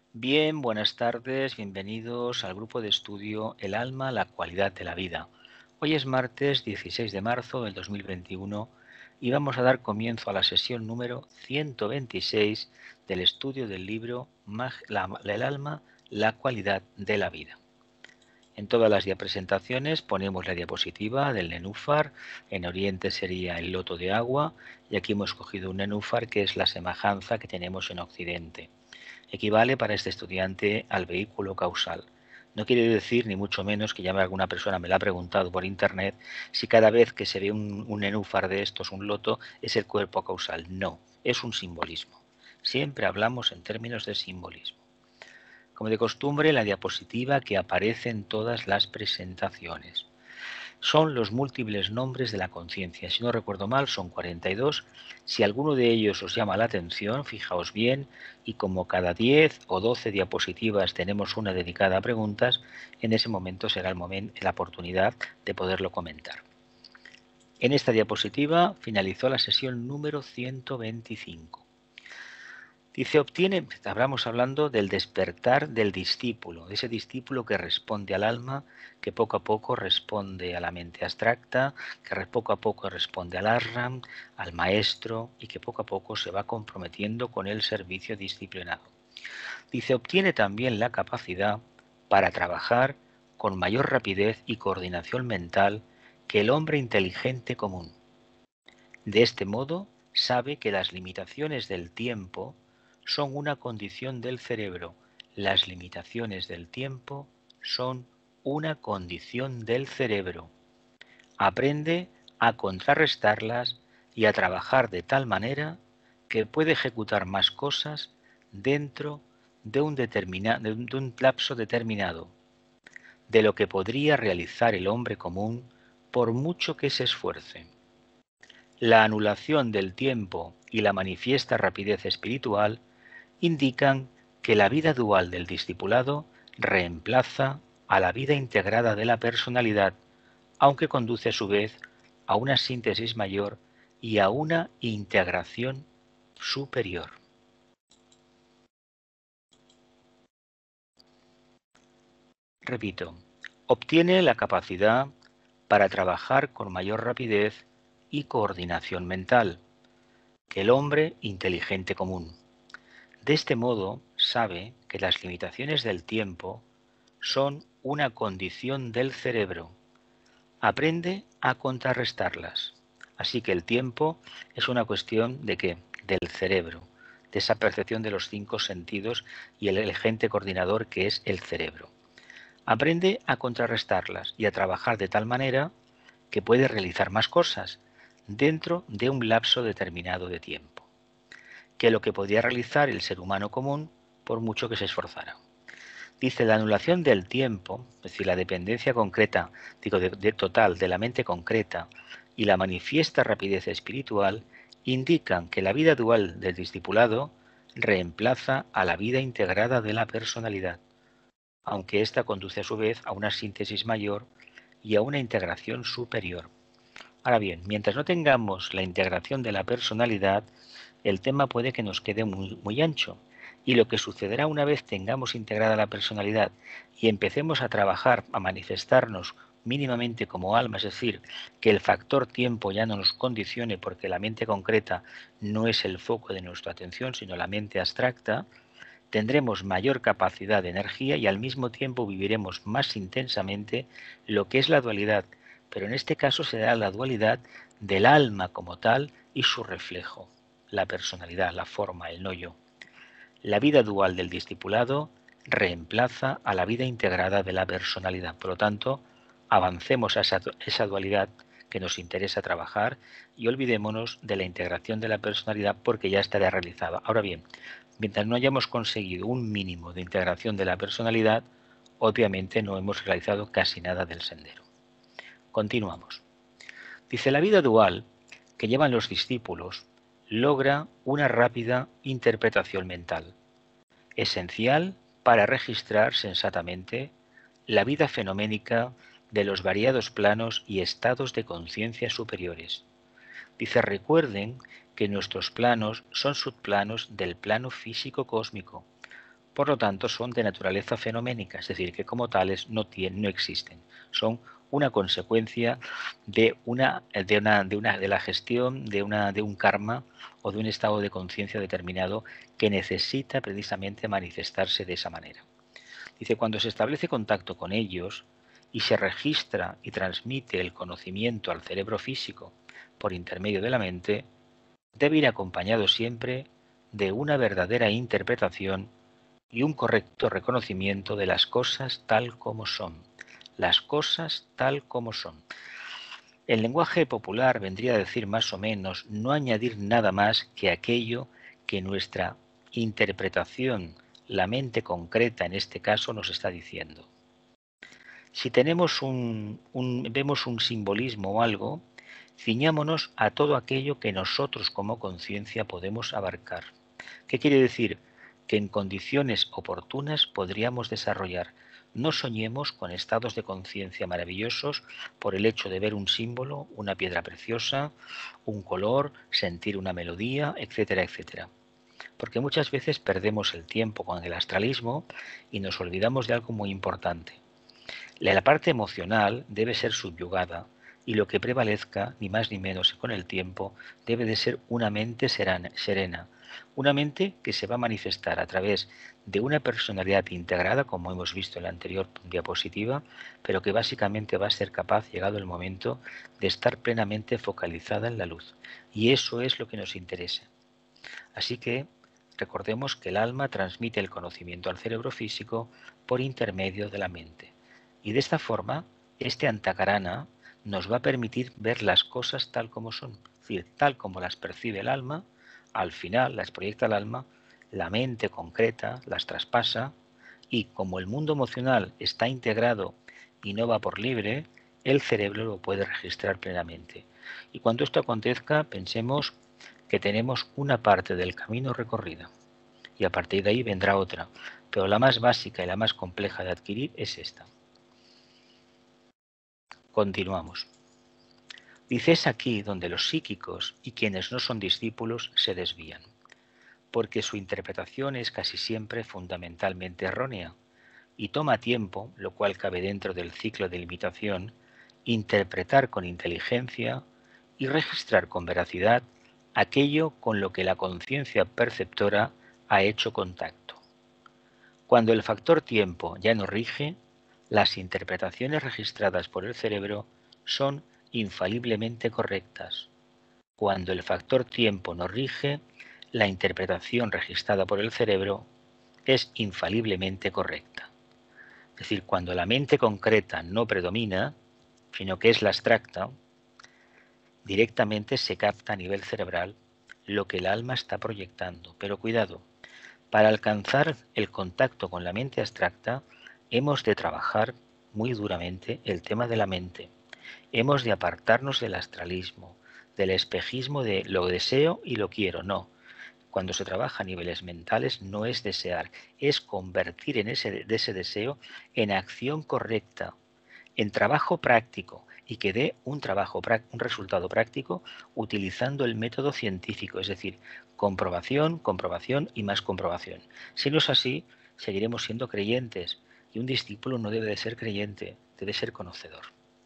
Bien, buenas tardes, bienvenidos al grupo de estudio El alma, la cualidad de la vida. Hoy es martes 16 de marzo del 2021 y vamos a dar comienzo a la sesión número 126 del estudio del libro El alma, la cualidad de la vida. En todas las presentaciones ponemos la diapositiva del nenúfar, en Oriente sería el loto de agua y aquí hemos cogido un nenúfar que es la semejanza que tenemos en Occidente. Equivale para este estudiante al vehículo causal. No quiere decir, ni mucho menos, que ya alguna persona me lo ha preguntado por internet, si cada vez que se ve un nenúfar de estos, un loto, es el cuerpo causal. No, es un simbolismo. Siempre hablamos en términos de simbolismo. Como de costumbre, la diapositiva que aparece en todas las presentaciones. Son los múltiples nombres de la conciencia. Si no recuerdo mal, son 42. Si alguno de ellos os llama la atención, fijaos bien, y como cada 10 o 12 diapositivas tenemos una dedicada a preguntas, en ese momento será la oportunidad de poderlo comentar. En esta diapositiva finalizó la sesión número 125. Dice, hablamos hablando del despertar del discípulo, de ese discípulo que responde al alma, que poco a poco responde a la mente abstracta, que poco a poco responde al Arram, al maestro, y que poco a poco se va comprometiendo con el servicio disciplinado. Dice, obtiene también la capacidad para trabajar con mayor rapidez y coordinación mental que el hombre inteligente común. De este modo, sabe que las limitaciones del tiempo son una condición del cerebro. Las limitaciones del tiempo son una condición del cerebro. Aprende a contrarrestarlas y a trabajar de tal manera que puede ejecutar más cosas dentro de un lapso determinado, de lo que podría realizar el hombre común por mucho que se esfuerce. La anulación del tiempo y la manifiesta rapidez espiritual indican que la vida dual del discipulado reemplaza a la vida integrada de la personalidad, aunque conduce a su vez a una síntesis mayor y a una integración superior. Repito, obtiene la capacidad para trabajar con mayor rapidez y coordinación mental que el hombre inteligente común. De este modo, sabe que las limitaciones del tiempo son una condición del cerebro. Aprende a contrarrestarlas. Así que el tiempo es una cuestión de ¿qué? Del cerebro, de esa percepción de los 5 sentidos y el agente coordinador que es el cerebro. Aprende a contrarrestarlas y a trabajar de tal manera que puede realizar más cosas dentro de un lapso determinado de tiempo que lo que podría realizar el ser humano común por mucho que se esforzara. Dice, la anulación del tiempo, es decir, la dependencia concreta, total de la mente concreta y la manifiesta rapidez espiritual indican que la vida dual del discipulado reemplaza a la vida integrada de la personalidad, aunque ésta conduce a su vez a una síntesis mayor y a una integración superior. Ahora bien, mientras no tengamos la integración de la personalidad, el tema puede que nos quede muy ancho. Y lo que sucederá una vez tengamos integrada la personalidad y empecemos a trabajar, a manifestarnos mínimamente como alma, es decir, que el factor tiempo ya no nos condicione porque la mente concreta no es el foco de nuestra atención, sino la mente abstracta, tendremos mayor capacidad de energía y al mismo tiempo viviremos más intensamente lo que es la dualidad, pero en este caso será la dualidad del alma como tal y su reflejo, la personalidad, la forma, el no yo. La vida dual del discipulado reemplaza a la vida integrada de la personalidad. Por lo tanto, avancemos a esa dualidad que nos interesa trabajar y olvidémonos de la integración de la personalidad porque ya estará realizada. Ahora bien, mientras no hayamos conseguido un mínimo de integración de la personalidad, obviamente no hemos realizado casi nada del sendero. Continuamos. Dice, la vida dual que llevan los discípulos logra una rápida interpretación mental, esencial para registrar sensatamente la vida fenoménica de los variados planos y estados de conciencia superiores. Dice, recuerden que nuestros planos son subplanos del plano físico cósmico, Por lo tanto, son de naturaleza fenoménica, es decir, que como tales no existen. Son una consecuencia de la gestión de un karma o de un estado de conciencia determinado que necesita precisamente manifestarse de esa manera. Dice, cuando se establece contacto con ellos y se registra y transmite el conocimiento al cerebro físico por intermedio de la mente, debe ir acompañado siempre de una verdadera interpretación y un correcto reconocimiento de las cosas tal como son. Las cosas tal como son. El lenguaje popular vendría a decir más o menos no añadir nada más que aquello que nuestra interpretación, la mente concreta en este caso, nos está diciendo. Si tenemos vemos un simbolismo o algo, ciñámonos a todo aquello que nosotros como conciencia podemos abarcar. ¿Qué quiere decir? Que en condiciones oportunas podríamos desarrollar. No soñemos con estados de conciencia maravillosos por el hecho de ver un símbolo, una piedra preciosa, un color, sentir una melodía, etcétera, etcétera. Porque muchas veces perdemos el tiempo con el astralismo y nos olvidamos de algo muy importante. La parte emocional debe ser subyugada y lo que prevalezca, ni más ni menos con el tiempo, debe de ser una mente serena, una mente que se va a manifestar a través de una personalidad integrada, como hemos visto en la anterior diapositiva, pero que básicamente va a ser capaz, llegado el momento, de estar plenamente focalizada en la luz. Y eso es lo que nos interesa. Así que recordemos que el alma transmite el conocimiento al cerebro físico por intermedio de la mente. Y de esta forma, este antakarana nos va a permitir ver las cosas tal como son, es decir, tal como las percibe el alma, al final las proyecta el alma, la mente concreta las traspasa y como el mundo emocional está integrado y no va por libre, el cerebro lo puede registrar plenamente. Y cuando esto acontezca, pensemos que tenemos una parte del camino recorrida y a partir de ahí vendrá otra, pero la más básica y la más compleja de adquirir es esta. Continuamos. Dice, es aquí donde los psíquicos y quienes no son discípulos se desvían, porque su interpretación es casi siempre fundamentalmente errónea y toma tiempo, lo cual cabe dentro del ciclo de limitación, interpretar con inteligencia y registrar con veracidad aquello con lo que la conciencia perceptora ha hecho contacto. Cuando el factor tiempo ya no rige, las interpretaciones registradas por el cerebro son infaliblemente correctas. Cuando el factor tiempo no rige, la interpretación registrada por el cerebro es infaliblemente correcta. Es decir, cuando la mente concreta no predomina, sino que es la abstracta, directamente se capta a nivel cerebral lo que el alma está proyectando. Pero cuidado, para alcanzar el contacto con la mente abstracta, hemos de trabajar muy duramente el tema de la mente. Hemos de apartarnos del astralismo, del espejismo de lo deseo y lo quiero. No. Cuando se trabaja a niveles mentales no es desear, es convertir ese deseo en acción correcta, en trabajo práctico y que dé un resultado práctico utilizando el método científico, es decir, comprobación, comprobación y más comprobación. Si no es así, seguiremos siendo creyentes y un discípulo no debe de ser creyente, debe ser conocedor.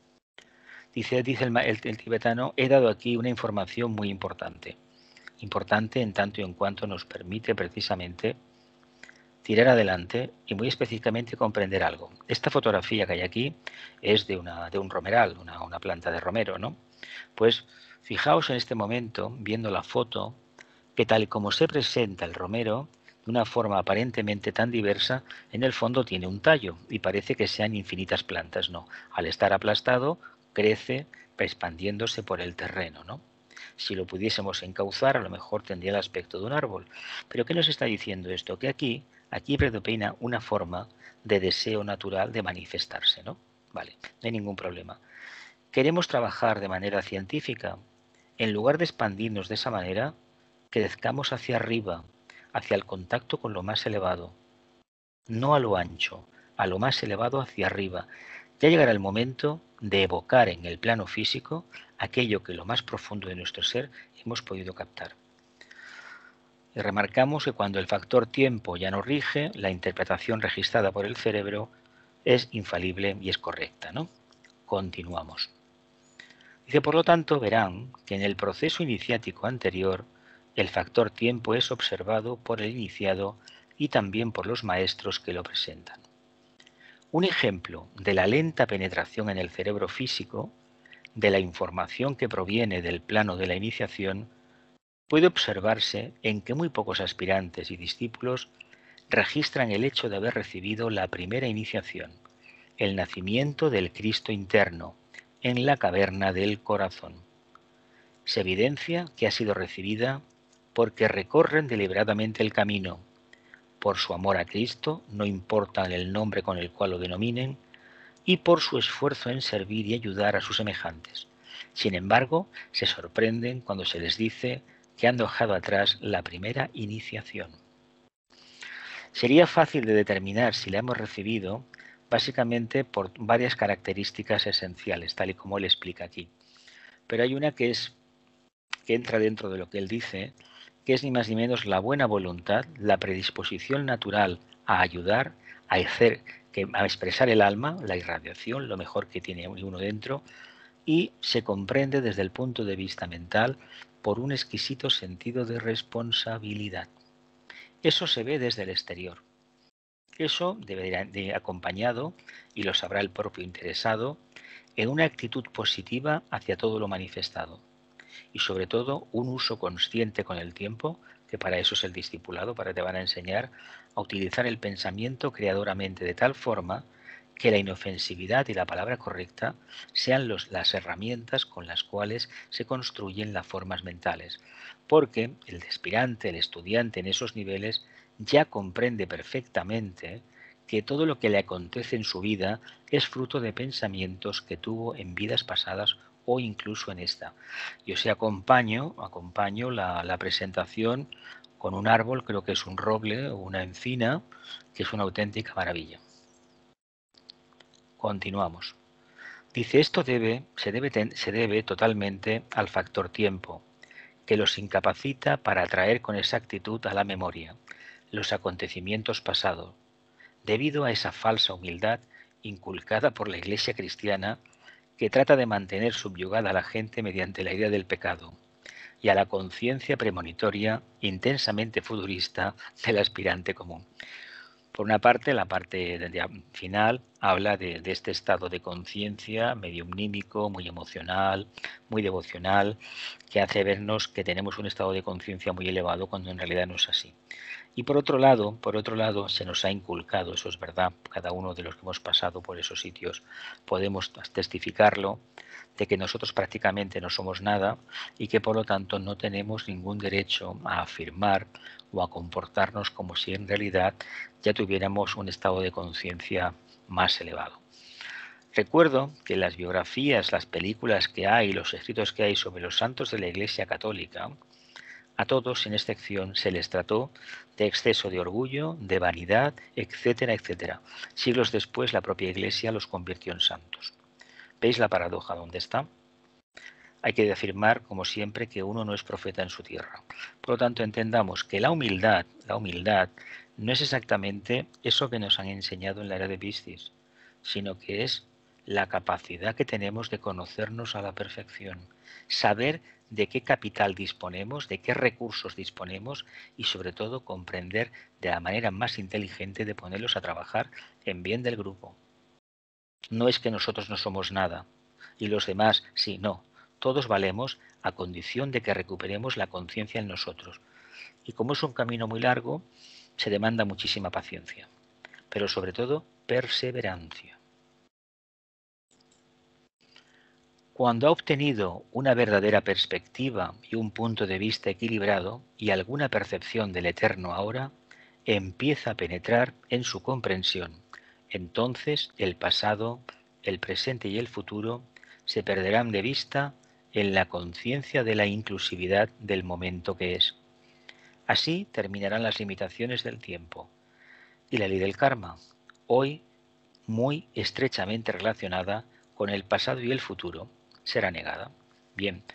Dice el tibetano, he dado aquí una información muy importante. Importante en tanto y en cuanto nos permite precisamente tirar adelante y muy específicamente comprender algo. Esta fotografía que hay aquí es de un romeral, una planta de romero, ¿no? Pues fijaos en este momento, viendo la foto, que tal y como se presenta el romero, de una forma aparentemente tan diversa, en el fondo tiene un tallo y parece que sean infinitas plantas, ¿no? Al estar aplastado, crece expandiéndose por el terreno, ¿no? Si lo pudiésemos encauzar, a lo mejor tendría el aspecto de un árbol. Pero ¿qué nos está diciendo esto? Que aquí predomina una forma de deseo natural de manifestarse, ¿no? Vale, no hay ningún problema. ¿Queremos trabajar de manera científica? En lugar de expandirnos de esa manera, crezcamos hacia arriba, hacia el contacto con lo más elevado. No a lo ancho, a lo más elevado hacia arriba. Ya llegará el momento de evocar en el plano físico aquello que lo más profundo de nuestro ser hemos podido captar. Y remarcamos que cuando el factor tiempo ya no rige, la interpretación registrada por el cerebro es infalible y es correcta, ¿no? Continuamos. Dice, por lo tanto, verán que en el proceso iniciático anterior, el factor tiempo es observado por el iniciado y también por los maestros que lo presentan. Un ejemplo de la lenta penetración en el cerebro físico de la información que proviene del plano de la iniciación puede observarse en que muy pocos aspirantes y discípulos registran el hecho de haber recibido la primera iniciación, el nacimiento del Cristo interno, en la caverna del corazón. Se evidencia que ha sido recibida porque recorren deliberadamente el camino, por su amor a Cristo, no importa el nombre con el cual lo denominen, y por su esfuerzo en servir y ayudar a sus semejantes. Sin embargo, se sorprenden cuando se les dice que han dejado atrás la primera iniciación. Sería fácil de determinar si la hemos recibido básicamente por varias características esenciales, tal y como él explica aquí. Pero hay una que entra dentro de lo que él dice, que es ni más ni menos la buena voluntad, la predisposición natural a ayudar, a expresar el alma, la irradiación, lo mejor que tiene uno dentro, y se comprende desde el punto de vista mental por un exquisito sentido de responsabilidad. Eso se ve desde el exterior. Eso debería de acompañado, y lo sabrá el propio interesado, en una actitud positiva hacia todo lo manifestado. Y sobre todo un uso consciente con el tiempo, que para eso es el discipulado, para te van a enseñar a utilizar el pensamiento creadoramente de tal forma que la inofensividad y la palabra correcta sean las herramientas con las cuales se construyen las formas mentales. Porque el aspirante, el estudiante en esos niveles ya comprende perfectamente que todo lo que le acontece en su vida es fruto de pensamientos que tuvo en vidas pasadas o incluso en esta. Yo sí acompaño la presentación con un árbol, creo que es un roble o una encina, que es una auténtica maravilla. Continuamos. Dice, se debe totalmente al factor tiempo, que los incapacita para atraer con exactitud a la memoria los acontecimientos pasados, debido a esa falsa humildad inculcada por la Iglesia cristiana que trata de mantener subyugada a la gente mediante la idea del pecado, y a la conciencia premonitoria intensamente futurista del aspirante común. Por una parte, la parte final habla de este estado de conciencia medio omnímico, muy emocional, muy devocional, que hace vernos que tenemos un estado de conciencia muy elevado cuando en realidad no es así. Y por otro lado, se nos ha inculcado, eso es verdad, cada uno de los que hemos pasado por esos sitios podemos testificarlo, de que nosotros prácticamente no somos nada y que por lo tanto no tenemos ningún derecho a afirmar o a comportarnos como si en realidad ya tuviéramos un estado de conciencia más elevado. Recuerdo que las biografías, las películas que hay, los escritos que hay sobre los santos de la Iglesia Católica, a todos, sin excepción, se les trató de exceso de orgullo, de vanidad, etcétera, etcétera. Siglos después, la propia Iglesia los convirtió en santos. ¿Veis la paradoja dónde está? Hay que afirmar, como siempre, que uno no es profeta en su tierra. Por lo tanto, entendamos que la humildad no es exactamente eso que nos han enseñado en la era de Piscis, sino que es la capacidad que tenemos de conocernos a la perfección, saber de qué capital disponemos, de qué recursos disponemos y sobre todo comprender de la manera más inteligente de ponerlos a trabajar en bien del grupo. No es que nosotros no somos nada y los demás sí, no. Todos valemos a condición de que recuperemos la conciencia en nosotros. Y como es un camino muy largo, se demanda muchísima paciencia, pero sobre todo perseverancia. Cuando ha obtenido una verdadera perspectiva y un punto de vista equilibrado y alguna percepción del eterno ahora, empieza a penetrar en su comprensión. Entonces el pasado, el presente y el futuro se perderán de vista en la conciencia de la inclusividad del momento que es. Así terminarán las limitaciones del tiempo y la ley del karma, hoy muy estrechamente relacionada con el pasado y el futuro, será negada. Bien,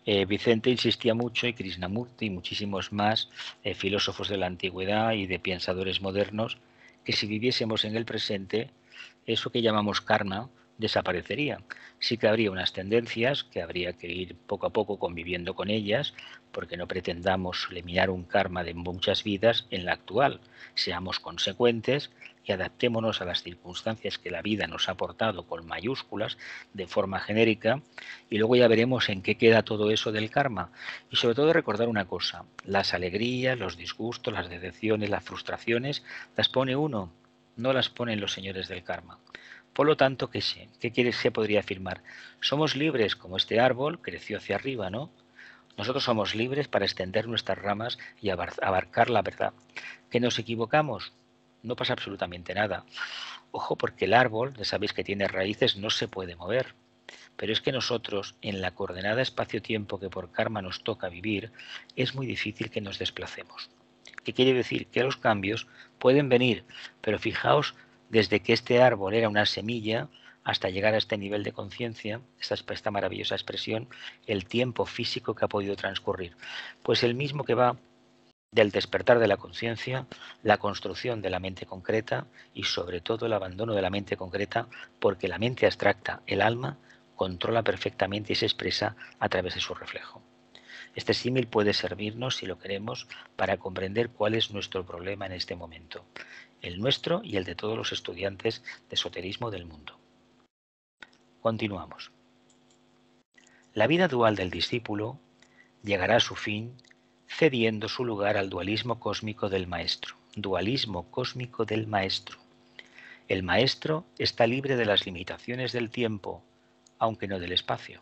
Vicente insistía mucho, y Krishnamurti y muchísimos más filósofos de la antigüedad y de pensadores modernos, que si viviésemos en el presente, eso que llamamos karma desaparecería. Sí que habría unas tendencias que habría que ir poco a poco conviviendo con ellas, porque no pretendamos eliminar un karma de muchas vidas en la actual. Seamos consecuentes y adaptémonos a las circunstancias que la vida nos ha aportado con mayúsculas, de forma genérica, y luego ya veremos en qué queda todo eso del karma. Y sobre todo recordar una cosa: las alegrías, los disgustos, las decepciones, las frustraciones, las pone uno, no las ponen los señores del karma. Por lo tanto, ¿qué sé? ¿Se podría afirmar? Somos libres, como este árbol creció hacia arriba, ¿no? Nosotros somos libres para extender nuestras ramas y abarcar la verdad. ¿Que nos equivocamos? No pasa absolutamente nada. Ojo, porque el árbol, ya sabéis que tiene raíces, no se puede mover. Pero es que nosotros, en la coordenada espacio-tiempo que por karma nos toca vivir, es muy difícil que nos desplacemos. ¿Qué quiere decir? Que los cambios pueden venir, pero fijaos, desde que este árbol era una semilla hasta llegar a este nivel de conciencia, esta maravillosa expresión, el tiempo físico que ha podido transcurrir. Pues el mismo que va del despertar de la conciencia, la construcción de la mente concreta y sobre todo el abandono de la mente concreta, porque la mente abstracta, el alma, controla perfectamente y se expresa a través de su reflejo. Este símil puede servirnos, si lo queremos, para comprender cuál es nuestro problema en este momento, el nuestro y el de todos los estudiantes de esoterismo del mundo. Continuamos. La vida dual del discípulo llegará a su fin cediendo su lugar al dualismo cósmico del maestro. Dualismo cósmico del maestro. El maestro está libre de las limitaciones del tiempo, aunque no del espacio.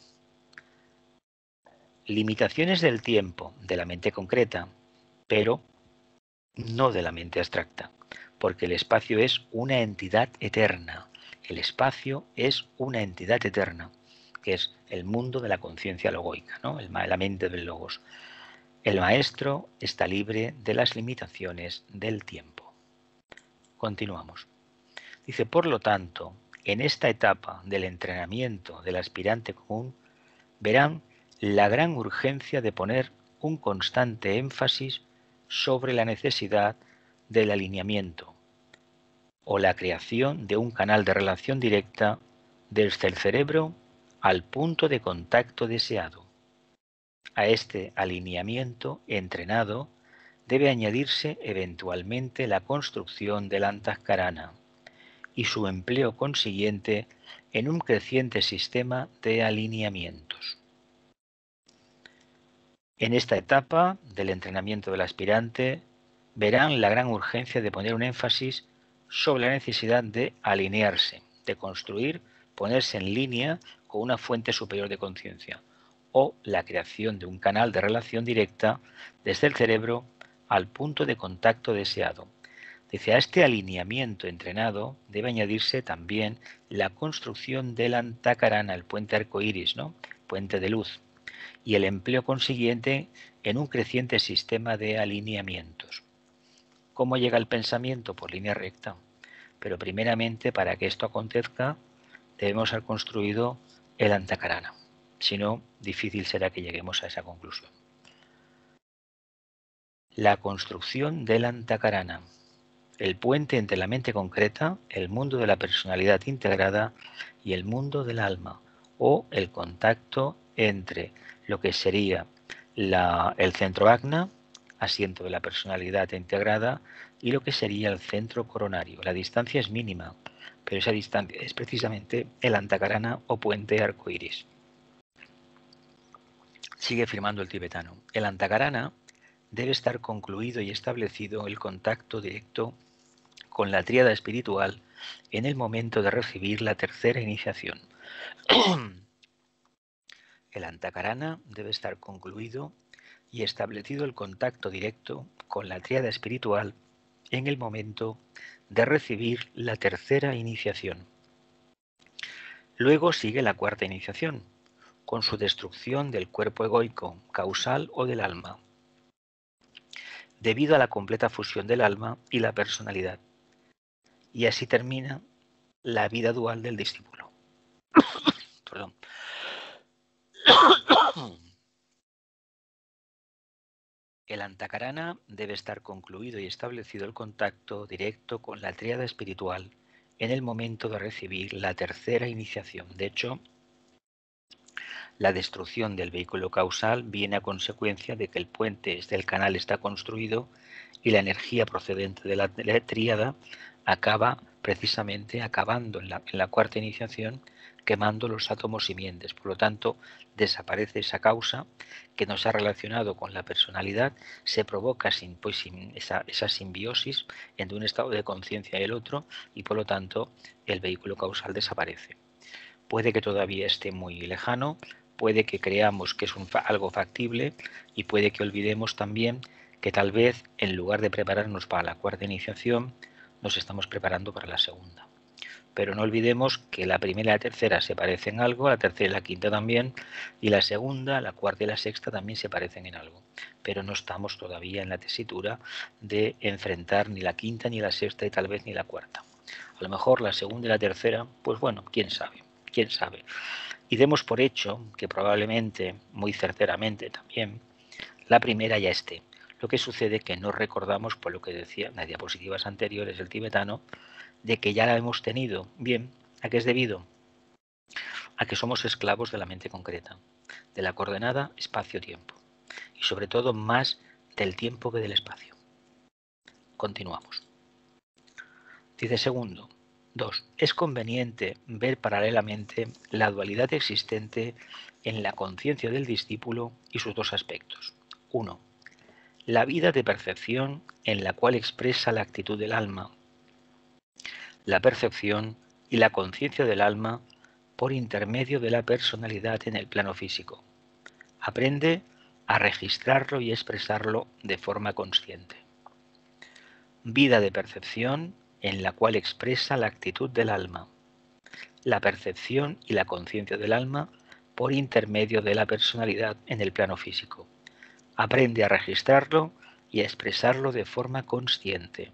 Limitaciones del tiempo, de la mente concreta, pero no de la mente abstracta, porque el espacio es una entidad eterna. El espacio es una entidad eterna, que es el mundo de la conciencia logoica, ¿no? La mente del logos. El maestro está libre de las limitaciones del tiempo. Continuamos. Dice, por lo tanto, en esta etapa del entrenamiento del aspirante común, verán la gran urgencia de poner un constante énfasis sobre la necesidad del alineamiento o la creación de un canal de relación directa desde el cerebro al punto de contacto deseado. A este alineamiento entrenado debe añadirse eventualmente la construcción del Antahkarana y su empleo consiguiente en un creciente sistema de alineamientos. En esta etapa del entrenamiento del aspirante verán la gran urgencia de poner un énfasis sobre la necesidad de alinearse, de construir, ponerse en línea con una fuente superior de conciencia, o la creación de un canal de relación directa desde el cerebro al punto de contacto deseado. Dice, a este alineamiento entrenado debe añadirse también la construcción del Antahkarana, el puente arcoíris, ¿no? Puente de luz, y el empleo consiguiente en un creciente sistema de alineamientos. ¿Cómo llega el pensamiento? Por línea recta. Pero primeramente, para que esto acontezca, debemos haber construido el Antahkarana. Si no, difícil será que lleguemos a esa conclusión. La construcción del Antahkarana. El puente entre la mente concreta, el mundo de la personalidad integrada y el mundo del alma, o el contacto entre lo que sería el centro agna, asiento de la personalidad integrada, y lo que sería el centro coronario. La distancia es mínima, pero esa distancia es precisamente el Antahkarana o puente arcoíris. Sigue afirmando el tibetano. El Antahkarana debe estar concluido y establecido el contacto directo con la tríada espiritual en el momento de recibir la tercera iniciación. El Antahkarana debe estar concluido y establecido el contacto directo con la tríada espiritual en el momento de recibir la tercera iniciación. Luego sigue la cuarta iniciación, con su destrucción del cuerpo egoico, causal o del alma, debido a la completa fusión del alma y la personalidad. Y así termina la vida dual del discípulo. Perdón. El Antakarana debe estar concluido y establecido el contacto directo con la tríada espiritual en el momento de recibir la tercera iniciación. De hecho, la destrucción del vehículo causal viene a consecuencia de que el puente del canal está construido y la energía procedente de la tríada acaba precisamente acabando en la cuarta iniciación, quemando los átomos simientes. Por lo tanto, desaparece esa causa que nos ha relacionado con la personalidad, se provoca sin esa simbiosis entre un estado de conciencia y el otro, y por lo tanto el vehículo causal desaparece. Puede que todavía esté muy lejano, puede que creamos que es algo factible, y puede que olvidemos también que tal vez en lugar de prepararnos para la cuarta iniciación, nos estamos preparando para la segunda. Pero no olvidemos que la primera y la tercera se parecen en algo, la tercera y la quinta también, y la segunda, la cuarta y la sexta también se parecen en algo. Pero no estamos todavía en la tesitura de enfrentar ni la quinta, ni la sexta y tal vez ni la cuarta. A lo mejor la segunda y la tercera, pues bueno, quién sabe, quién sabe. Y demos por hecho que probablemente, muy certeramente también, la primera ya esté. Lo que sucede que no recordamos, por lo que decía en las diapositivas anteriores el tibetano, de que ya la hemos tenido. Bien, ¿a qué es debido? A que somos esclavos de la mente concreta, de la coordenada espacio-tiempo, y sobre todo más del tiempo que del espacio. Continuamos. Dice segundo. 2. Es conveniente ver paralelamente la dualidad existente en la conciencia del discípulo y sus dos aspectos. 1. La vida de percepción en la cual expresa la actitud del alma, la percepción y la conciencia del alma por intermedio de la personalidad en el plano físico. Aprende a registrarlo y expresarlo de forma consciente. Vida de percepción en la cual expresa la actitud del alma, la percepción y la conciencia del alma por intermedio de la personalidad en el plano físico. Aprende a registrarlo y a expresarlo de forma consciente.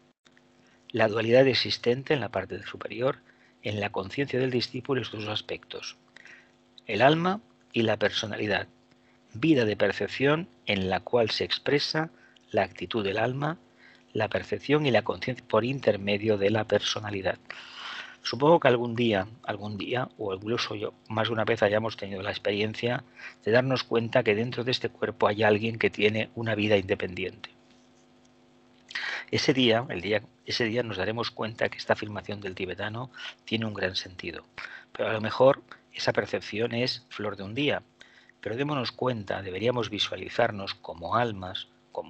La dualidad existente en la parte superior, en la conciencia del discípulo y sus aspectos. El alma y la personalidad. Vida de percepción en la cual se expresa la actitud del alma, la percepción y la conciencia por intermedio de la personalidad. Supongo que algún día, o incluso yo más de una vez hayamos tenido la experiencia de darnos cuenta que dentro de este cuerpo hay alguien que tiene una vida independiente. Ese día nos daremos cuenta que esta afirmación del tibetano tiene un gran sentido. Pero a lo mejor esa percepción es flor de un día. Pero démonos cuenta, deberíamos visualizarnos como almas,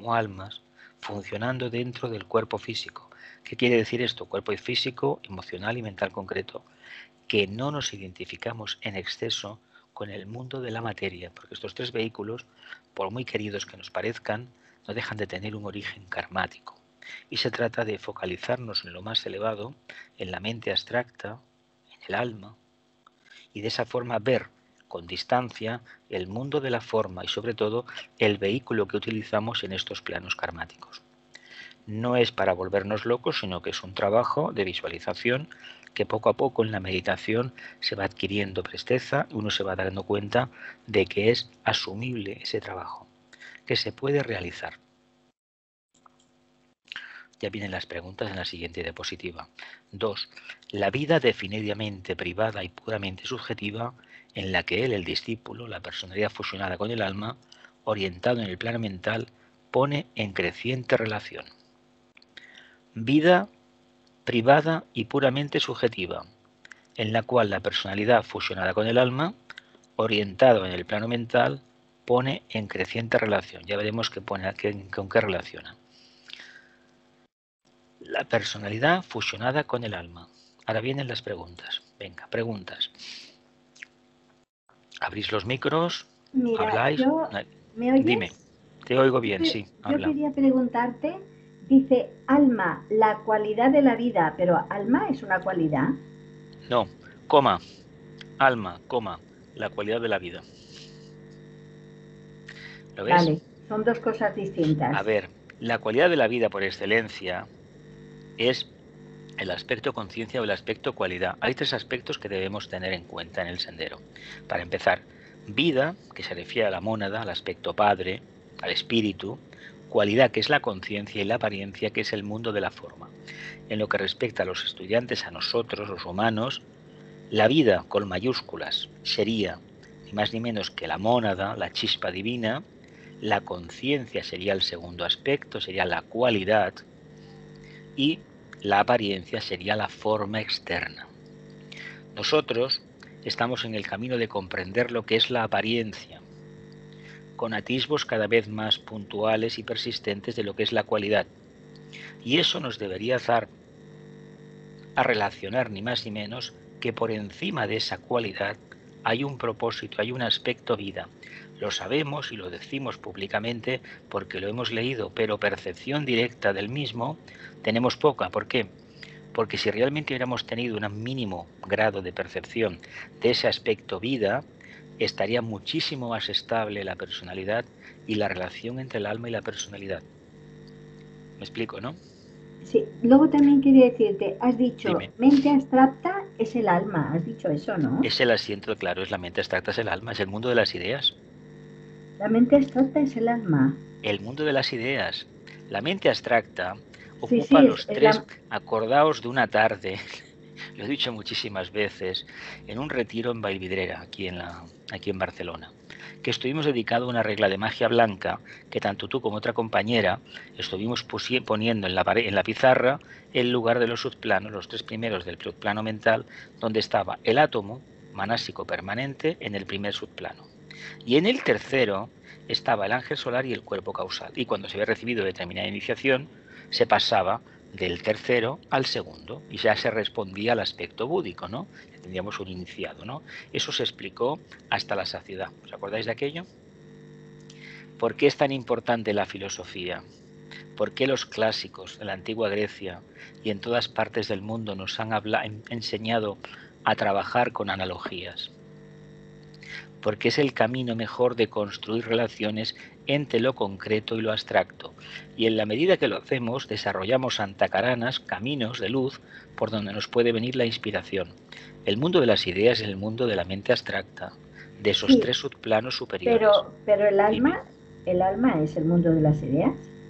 funcionando dentro del cuerpo físico. ¿Qué quiere decir esto? Cuerpo físico, emocional y mental concreto. Que no nos identificamos en exceso con el mundo de la materia, porque estos tres vehículos, por muy queridos que nos parezcan, no dejan de tener un origen karmático. Y se trata de focalizarnos en lo más elevado, en la mente abstracta, en el alma, y de esa forma ver con distancia el mundo de la forma y sobre todo el vehículo que utilizamos en estos planos karmáticos. No es para volvernos locos, sino que es un trabajo de visualización que poco a poco en la meditación se va adquiriendo presteza y uno se va dando cuenta de que es asumible ese trabajo, que se puede realizar. Ya vienen las preguntas en la siguiente diapositiva. 2. La vida definitivamente privada y puramente subjetiva en la que él, el discípulo, la personalidad fusionada con el alma, orientado en el plano mental, pone en creciente relación. Vida privada y puramente subjetiva, en la cual la personalidad fusionada con el alma, orientado en el plano mental, pone en creciente relación. Ya veremos con qué relaciona. La personalidad fusionada con el alma. Ahora vienen las preguntas. Venga, preguntas. Abrís los micros, Mira, habláis. ¿me oyes? Dime, te oigo bien, sí, habla. Yo quería preguntarte, dice alma, la cualidad de la vida, pero ¿alma es una cualidad? No, coma, alma, coma, la cualidad de la vida. ¿Lo ves? Vale, son dos cosas distintas. A ver, la cualidad de la vida por excelencia es el aspecto conciencia o el aspecto cualidad. Hay tres aspectos que debemos tener en cuenta en el sendero. Para empezar, vida, que se refiere a la mónada, al aspecto padre, al espíritu, cualidad que es la conciencia y la apariencia que es el mundo de la forma. En lo que respecta a los estudiantes, a nosotros, los humanos, la vida con mayúsculas sería ni más ni menos que la mónada, la chispa divina, la conciencia sería el segundo aspecto, sería la cualidad, y la apariencia sería la forma externa. Nosotros estamos en el camino de comprender lo que es la apariencia, con atisbos cada vez más puntuales y persistentes de lo que es la cualidad. Y eso nos debería dar a relacionar ni más ni menos que por encima de esa cualidad hay un propósito, hay un aspecto vida. Lo sabemos y lo decimos públicamente porque lo hemos leído, pero percepción directa del mismo tenemos poca. ¿Por qué? Porque si realmente hubiéramos tenido un mínimo grado de percepción de ese aspecto vida, estaría muchísimo más estable la personalidad y la relación entre el alma y la personalidad. ¿Me explico, no? Sí, luego también quería decirte, has dicho, Dime. mente abstracta es el alma, has dicho eso, ¿no? Es el asiento, claro, es la mente abstracta, es el alma, es el mundo de las ideas. La mente abstracta es el alma. El mundo de las ideas. La mente abstracta Sí, ocupa sí, los tres, acordaos de una tarde, lo he dicho muchísimas veces, en un retiro en Vallvidrera, aquí en Barcelona, que estuvimos dedicados a una regla de magia blanca que tanto tú como otra compañera estuvimos poniendo en la pizarra el lugar de los subplanos, los tres primeros del subplano mental, donde estaba el átomo manásico permanente en el primer subplano. Y en el tercero estaba el ángel solar y el cuerpo causal. Y cuando se había recibido determinada iniciación, se pasaba del tercero al segundo y ya se respondía al aspecto búdico, ¿no? Tendríamos un iniciado, ¿no? Eso se explicó hasta la saciedad. ¿Os acordáis de aquello? ¿Por qué es tan importante la filosofía? ¿Por qué los clásicos de la antigua Grecia y en todas partes del mundo nos han enseñado a trabajar con analogías? Porque es el camino mejor de construir relaciones entre lo concreto y lo abstracto. Y en la medida que lo hacemos, desarrollamos antacaranas, caminos de luz, por donde nos puede venir la inspiración. El mundo de las ideas es el mundo de la mente abstracta, de esos tres subplanos superiores. Pero el alma es el mundo de las ideas.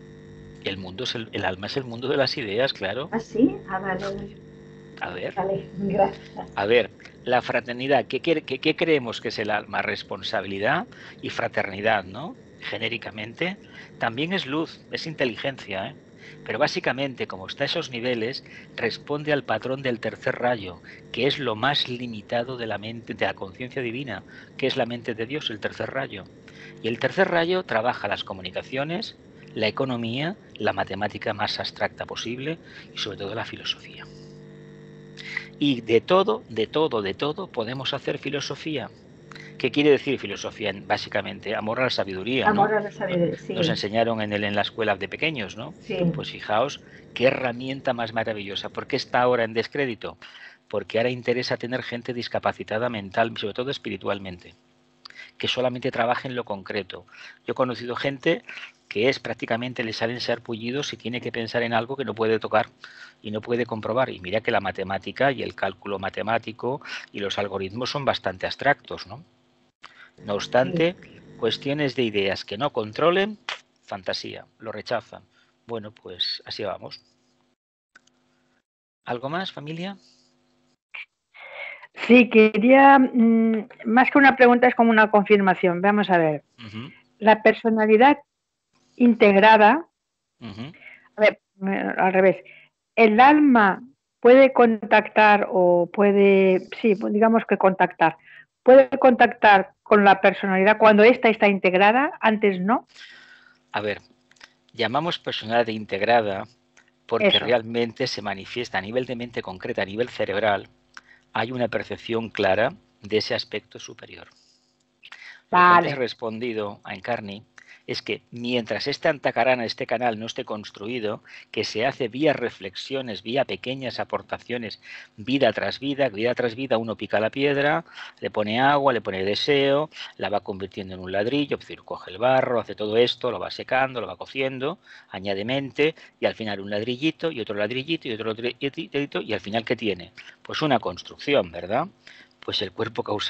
El alma es el mundo de las ideas, claro. ¿Ah, sí? Ah, vale. A ver. Vale, gracias. A ver, la fraternidad, ¿qué creemos que es el alma? Responsabilidad y fraternidad, ¿no? Genéricamente. También es luz, es inteligencia, ¿eh? Pero básicamente, como está a esos niveles, responde al patrón del tercer rayo, que es lo más limitado de la mente, de la conciencia divina, que es la mente de Dios, el tercer rayo. Y el tercer rayo trabaja las comunicaciones, la economía, la matemática más abstracta posible y sobre todo la filosofía. Y de todo podemos hacer filosofía. ¿Qué quiere decir filosofía? Básicamente, amor a la sabiduría, ¿no? Amor a la sabiduría, sí. Nos enseñaron en la escuela de pequeños, ¿no? Sí. Pues fijaos, qué herramienta más maravillosa. ¿Por qué está ahora en descrédito? Porque ahora interesa tener gente discapacitada mental, sobre todo espiritualmente, que solamente trabaje en lo concreto. Yo he conocido gente que es prácticamente le salen sarpullidos si tiene que pensar en algo que no puede tocar y no puede comprobar. Y mira que la matemática y el cálculo matemático y los algoritmos son bastante abstractos, ¿no? No obstante, cuestiones de ideas que no controlen, fantasía, lo rechazan. Bueno, pues así vamos. ¿Algo más, familia? Sí, quería, más que una pregunta, es como una confirmación. Vamos a ver. La personalidad integrada, a ver, al revés, el alma puede contactar o puede, sí, digamos que contactar, puede contactar con la personalidad cuando ésta está integrada, antes no. A ver, llamamos personalidad integrada porque realmente se manifiesta a nivel de mente concreta, a nivel cerebral, hay una percepción clara de ese aspecto superior. Lo que antes he respondido a Encarni es que mientras este antacarana, este canal no esté construido, que se hace vía reflexiones, vía pequeñas aportaciones, vida tras vida uno pica la piedra, le pone agua, le pone deseo, la va convirtiendo en un ladrillo, es decir, coge el barro, hace todo esto, lo va secando, lo va cociendo, añade mente y al final un ladrillito y otro ladrillito y otro ladrillito y al final ¿qué tiene? Pues una construcción, ¿verdad? Pues el cuerpo causal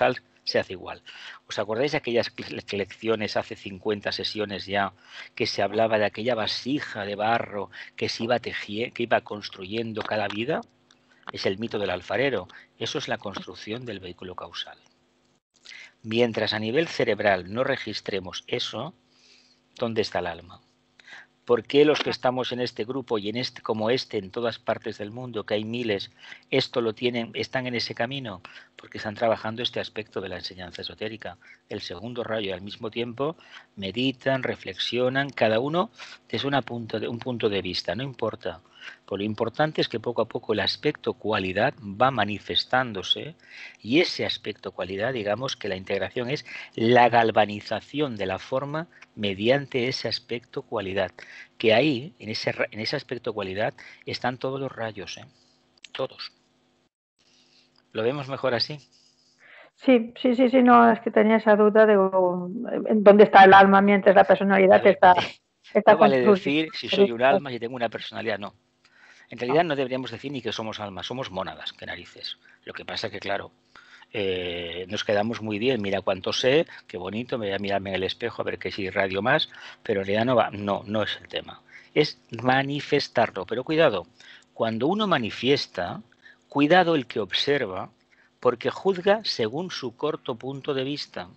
se hace igual. ¿Os acordáis de aquellas lecciones hace 50 sesiones ya que se hablaba de aquella vasija de barro que se iba que iba construyendo cada vida? Es el mito del alfarero. Eso es la construcción del vehículo causal. Mientras a nivel cerebral no registremos eso, ¿dónde está el alma? ¿Por qué los que estamos en este grupo y en en todas partes del mundo, que hay miles, están en ese camino? Porque están trabajando este aspecto de la enseñanza esotérica, el segundo rayo, y al mismo tiempo meditan, reflexionan, cada uno desde un punto de vista, no importa. Pues lo importante es que poco a poco el aspecto cualidad va manifestándose, y ese aspecto cualidad, digamos que la integración es la galvanización de la forma mediante ese aspecto cualidad, que ahí, en ese aspecto cualidad, están todos los rayos, todos. ¿Lo vemos mejor así? Sí, no, es que tenía esa duda de dónde está el alma mientras la personalidad está no vale decir si soy un alma, si tengo una personalidad, no. En realidad no deberíamos decir ni que somos almas, somos mónadas, qué narices. Lo que pasa es que, claro, nos quedamos muy bien, mira cuánto sé, qué bonito, me voy a mirarme en el espejo a ver que si irradio más, pero en realidad no es el tema. Es manifestarlo, pero cuidado, cuando uno manifiesta, cuidado el que observa, porque juzga según su corto punto de vista.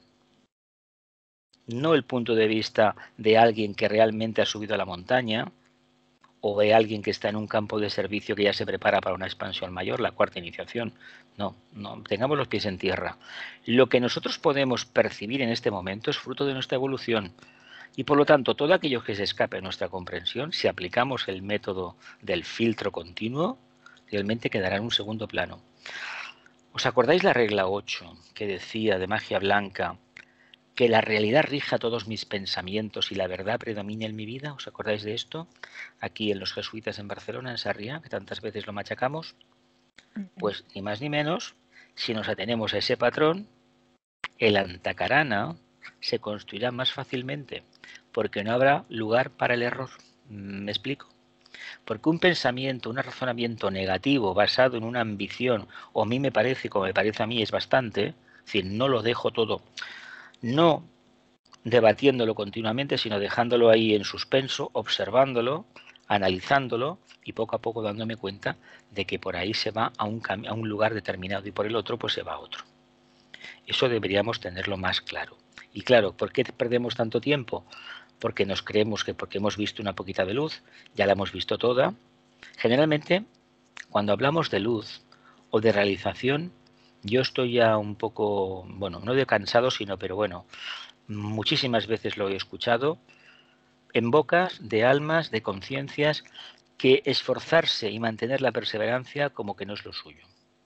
No el punto de vista de alguien que realmente ha subido a la montaña, o de alguien que está en un campo de servicio que ya se prepara para una expansión mayor, la cuarta iniciación. No, tengamos los pies en tierra. Lo que nosotros podemos percibir en este momento es fruto de nuestra evolución. Y por lo tanto, todo aquello que se escape de nuestra comprensión, si aplicamos el método del filtro continuo, realmente quedará en un segundo plano. ¿Os acordáis la regla 8 que decía de magia blanca? Que la realidad rija todos mis pensamientos y la verdad predomine en mi vida. ¿Os acordáis de esto? Aquí en los jesuitas en Barcelona, en Sarriá, que tantas veces lo machacamos. Pues ni más ni menos, si nos atenemos a ese patrón, el antakarana se construirá más fácilmente, porque no habrá lugar para el error. ¿Me explico? Porque un pensamiento, un razonamiento negativo basado en una ambición, o a mí me parece, como me parece a mí, es bastante, es decir, no lo dejo todo, no debatiéndolo continuamente, sino dejándolo ahí en suspenso, observándolo, analizándolo y poco a poco dándome cuenta de que por ahí se va a un lugar determinado y por el otro pues se va a otro. Eso deberíamos tenerlo más claro. Y claro, ¿por qué perdemos tanto tiempo? Porque nos creemos que porque hemos visto una poquita de luz, ya la hemos visto toda. Generalmente, cuando hablamos de luz o de realización, yo estoy ya un poco, bueno, no de cansado, pero bueno, muchísimas veces lo he escuchado en bocas de almas, de conciencias, que esforzarse y mantener la perseverancia como que no es lo suyo.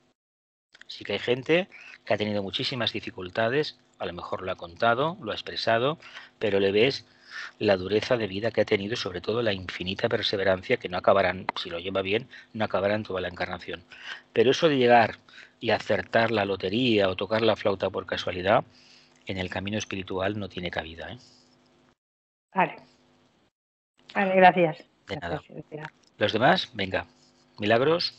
Sí que hay gente que ha tenido muchísimas dificultades, a lo mejor lo ha contado, lo ha expresado, pero le ves la dureza de vida que ha tenido y sobre todo la infinita perseverancia que no acabarán, si lo lleva bien, no acabará en toda la encarnación. Pero eso de llegar y acertar la lotería o tocar la flauta por casualidad, en el camino espiritual no tiene cabida. Vale, gracias. De nada. ¿Los demás? Venga. ¿Milagros?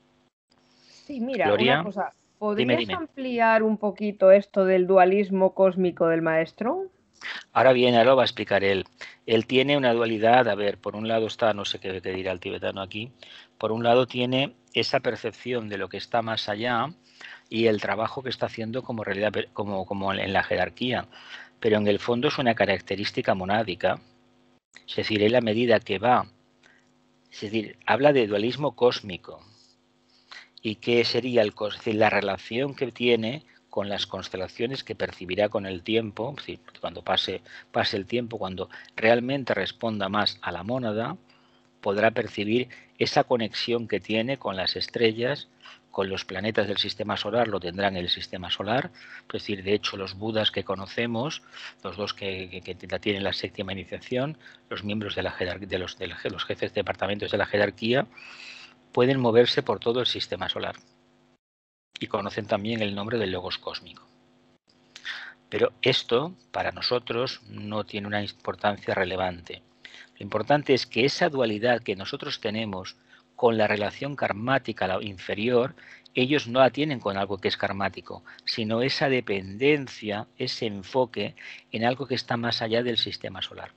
Sí, mira, Gloria, una cosa. ¿Podrías dime. ampliar un poquito esto del dualismo cósmico del maestro? Ahora viene, ahora lo va a explicar él. Él tiene una dualidad, a ver, por un lado está, no sé qué dirá el tibetano aquí, por un lado tiene esa percepción de lo que está más allá y el trabajo que está haciendo como realidad, como en la jerarquía, pero en el fondo es una característica monádica, es decir, él a medida que va, es decir, habla de dualismo cósmico. ¿Y qué sería es decir, la relación que tiene con las constelaciones que percibirá con el tiempo? Es decir, cuando pase el tiempo, cuando realmente responda más a la mónada, podrá percibir esa conexión que tiene con las estrellas, con los planetas del sistema solar, lo tendrán en el sistema solar. Es decir, de hecho, los budas que conocemos, los dos que tienen la séptima iniciación, los miembros de la jerarquía, los jefes de departamentos de la jerarquía, pueden moverse por todo el sistema solar y conocen también el nombre del logos cósmico. Pero esto, para nosotros, no tiene una importancia relevante. Lo importante es que esa dualidad que nosotros tenemos con la relación karmática la inferior, ellos no la tienen con algo que es karmático, sino esa dependencia, ese enfoque en algo que está más allá del sistema solar.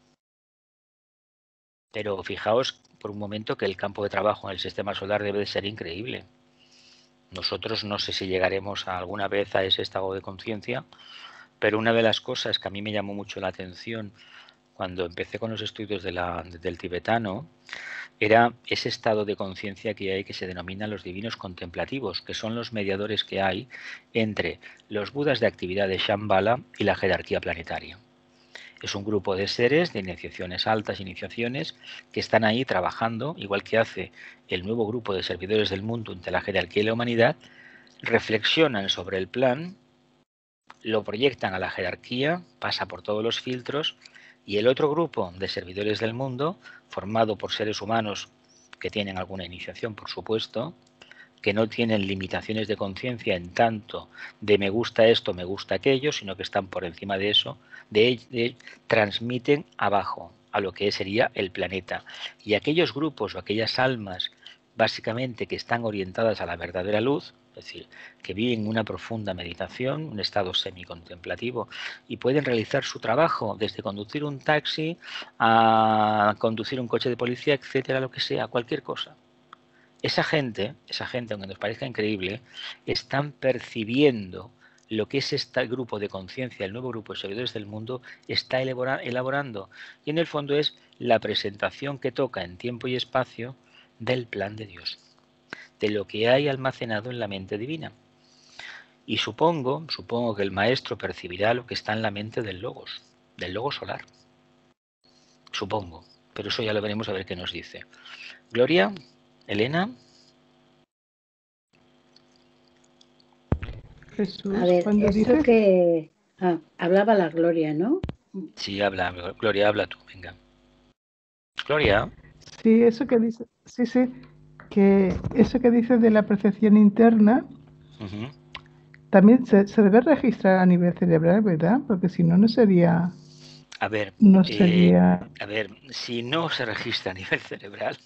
Pero fijaos por un momento que el campo de trabajo en el sistema solar debe de ser increíble. Nosotros no sé si llegaremos alguna vez a ese estado de conciencia, pero una de las cosas que a mí me llamó mucho la atención cuando empecé con los estudios del tibetano era ese estado de conciencia que hay que se denomina los divinos contemplativos, que son los mediadores que hay entre los budas de actividad de Shambhala y la jerarquía planetaria. Es un grupo de seres de iniciaciones altas, iniciaciones, que están ahí trabajando, igual que hace el nuevo grupo de servidores del mundo entre la jerarquía y la humanidad, reflexionan sobre el plan, lo proyectan a la jerarquía, pasa por todos los filtros, y el otro grupo de servidores del mundo, formado por seres humanos que tienen alguna iniciación, por supuesto, que no tienen limitaciones de conciencia en tanto de me gusta esto, me gusta aquello, sino que están por encima de eso, transmiten abajo a lo que sería el planeta. Y aquellos grupos o aquellas almas básicamente que están orientadas a la verdadera luz, es decir, que viven una profunda meditación, un estado semicontemplativo, y pueden realizar su trabajo desde conducir un taxi a conducir un coche de policía, etcétera, lo que sea, cualquier cosa. Esa gente, aunque nos parezca increíble, están percibiendo lo que es este grupo de conciencia, el nuevo grupo de servidores del mundo, está elaborando. Y en el fondo es la presentación que toca en tiempo y espacio del plan de Dios, de lo que hay almacenado en la mente divina. Y supongo que el maestro percibirá lo que está en la mente del logos solar. Supongo, pero eso ya lo veremos a ver qué nos dice. Gloria, Elena. Jesús, a ver, cuando esto dices... que hablaba la Gloria, ¿no? Sí, habla, Gloria, habla tú, venga. Gloria. Sí, eso que dice, que eso que dices de la percepción interna, también se debe registrar a nivel cerebral, ¿verdad? Porque si no, no sería... A ver, si no se registra a nivel cerebral,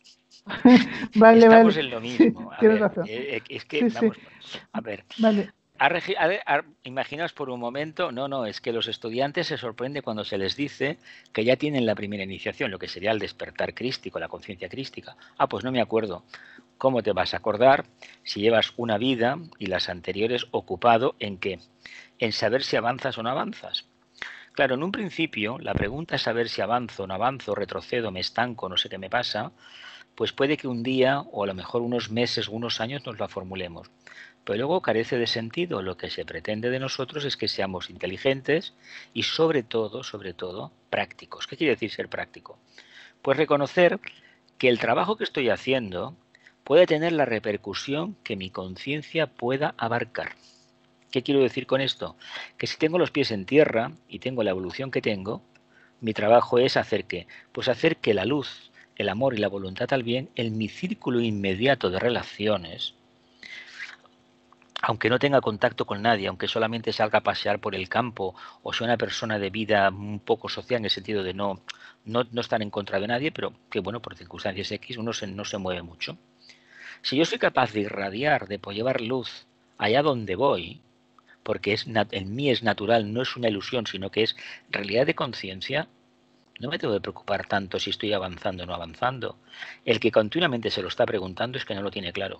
estamos en lo mismo. Sí, tienes razón. Es que, vamos, a ver, vale. Imaginaos por un momento, es que los estudiantes se sorprenden cuando se les dice que ya tienen la primera iniciación, lo que sería el despertar crístico, la conciencia crística. Pues no me acuerdo. ¿Cómo te vas a acordar si llevas una vida y las anteriores ocupado en qué? En saber si avanzas o no avanzas. Claro, en un principio la pregunta es saber si avanzo o no avanzo, retrocedo, me estanco, no sé qué me pasa, pues puede que un día o a lo mejor unos meses o unos años nos la formulemos. Pero luego carece de sentido. Lo que se pretende de nosotros es que seamos inteligentes y sobre todo, prácticos. ¿Qué quiere decir ser práctico? Pues reconocer que el trabajo que estoy haciendo puede tener la repercusión que mi conciencia pueda abarcar. ¿Qué quiero decir con esto? Que si tengo los pies en tierra y tengo la evolución que tengo, mi trabajo es hacer ¿qué? Pues hacer que la luz, el amor y la voluntad al bien en mi círculo inmediato de relaciones, aunque no tenga contacto con nadie, aunque solamente salga a pasear por el campo o sea una persona de vida un poco social en el sentido de no estar en contra de nadie, pero que bueno, por circunstancias X uno no se mueve mucho. Si yo soy capaz de irradiar, de llevar luz allá donde voy, porque en mí es natural, no es una ilusión, sino que es realidad de conciencia, no me tengo que preocupar tanto si estoy avanzando o no avanzando. El que continuamente se lo está preguntando es que no lo tiene claro.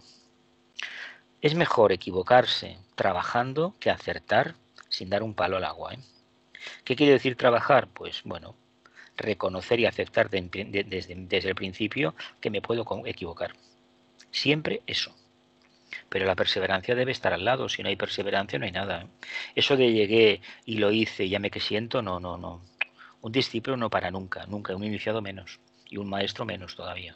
Es mejor equivocarse trabajando que acertar sin dar un palo al agua. ¿Qué quiere decir trabajar? Pues bueno, reconocer y aceptar desde el principio que me puedo equivocar. Siempre eso. Pero la perseverancia debe estar al lado. Si no hay perseverancia no hay nada. Eso de llegué y lo hice y ya me que siento, no. Un discípulo no para nunca. Un iniciado menos. Y un maestro menos todavía.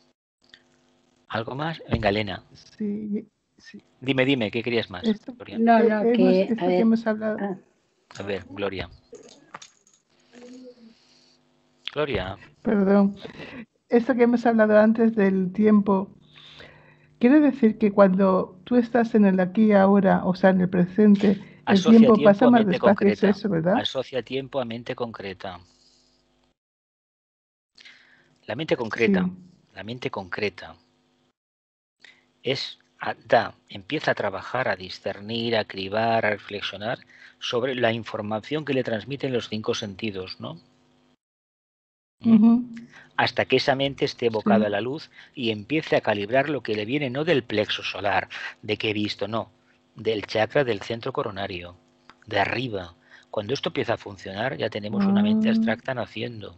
¿Algo más? Venga, Elena. Sí. Dime, ¿qué querías más? Gloria? Que hemos hablado. A ver, Gloria. Gloria. Perdón. Esto que hemos hablado antes del tiempo, quiere decir que cuando tú estás en el aquí y ahora, o sea, en el presente, el tiempo pasa más despacio, es eso, ¿verdad? Asocia tiempo a mente concreta. La mente concreta, la mente concreta, empieza a trabajar, a discernir, a cribar, a reflexionar sobre la información que le transmiten los 5 sentidos, ¿no? Hasta que esa mente esté evocada a la luz y empiece a calibrar lo que le viene no del plexo solar, de que he visto, no, del chakra del centro coronario, de arriba. Cuando esto empieza a funcionar, ya tenemos una mente abstracta naciendo.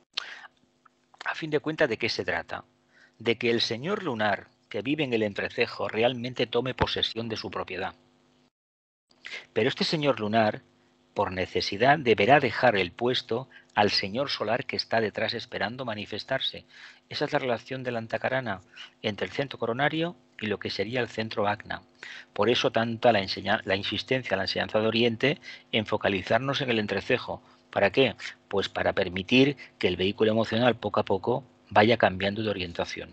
A fin de cuentas, ¿de qué se trata? De que el señor lunar que vive en el entrecejo realmente tome posesión de su propiedad. Pero este señor lunar, por necesidad, deberá dejar el puesto al señor solar que está detrás esperando manifestarse. Esa es la relación de la antakarana entre el centro coronario y lo que sería el centro agna. Por eso tanta la insistencia, la enseñanza de Oriente en focalizarnos en el entrecejo. ¿Para qué? Pues para permitir que el vehículo emocional poco a poco vaya cambiando de orientación.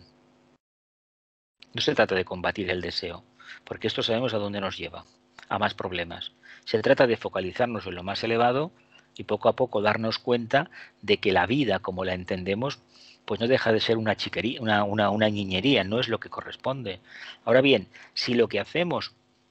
No se trata de combatir el deseo, porque esto sabemos a dónde nos lleva, a más problemas. Se trata de focalizarnos en lo más elevado y poco a poco darnos cuenta de que la vida, como la entendemos, pues no deja de ser una chiquería, una niñería, no es lo que corresponde. Ahora bien, si lo que hacemos,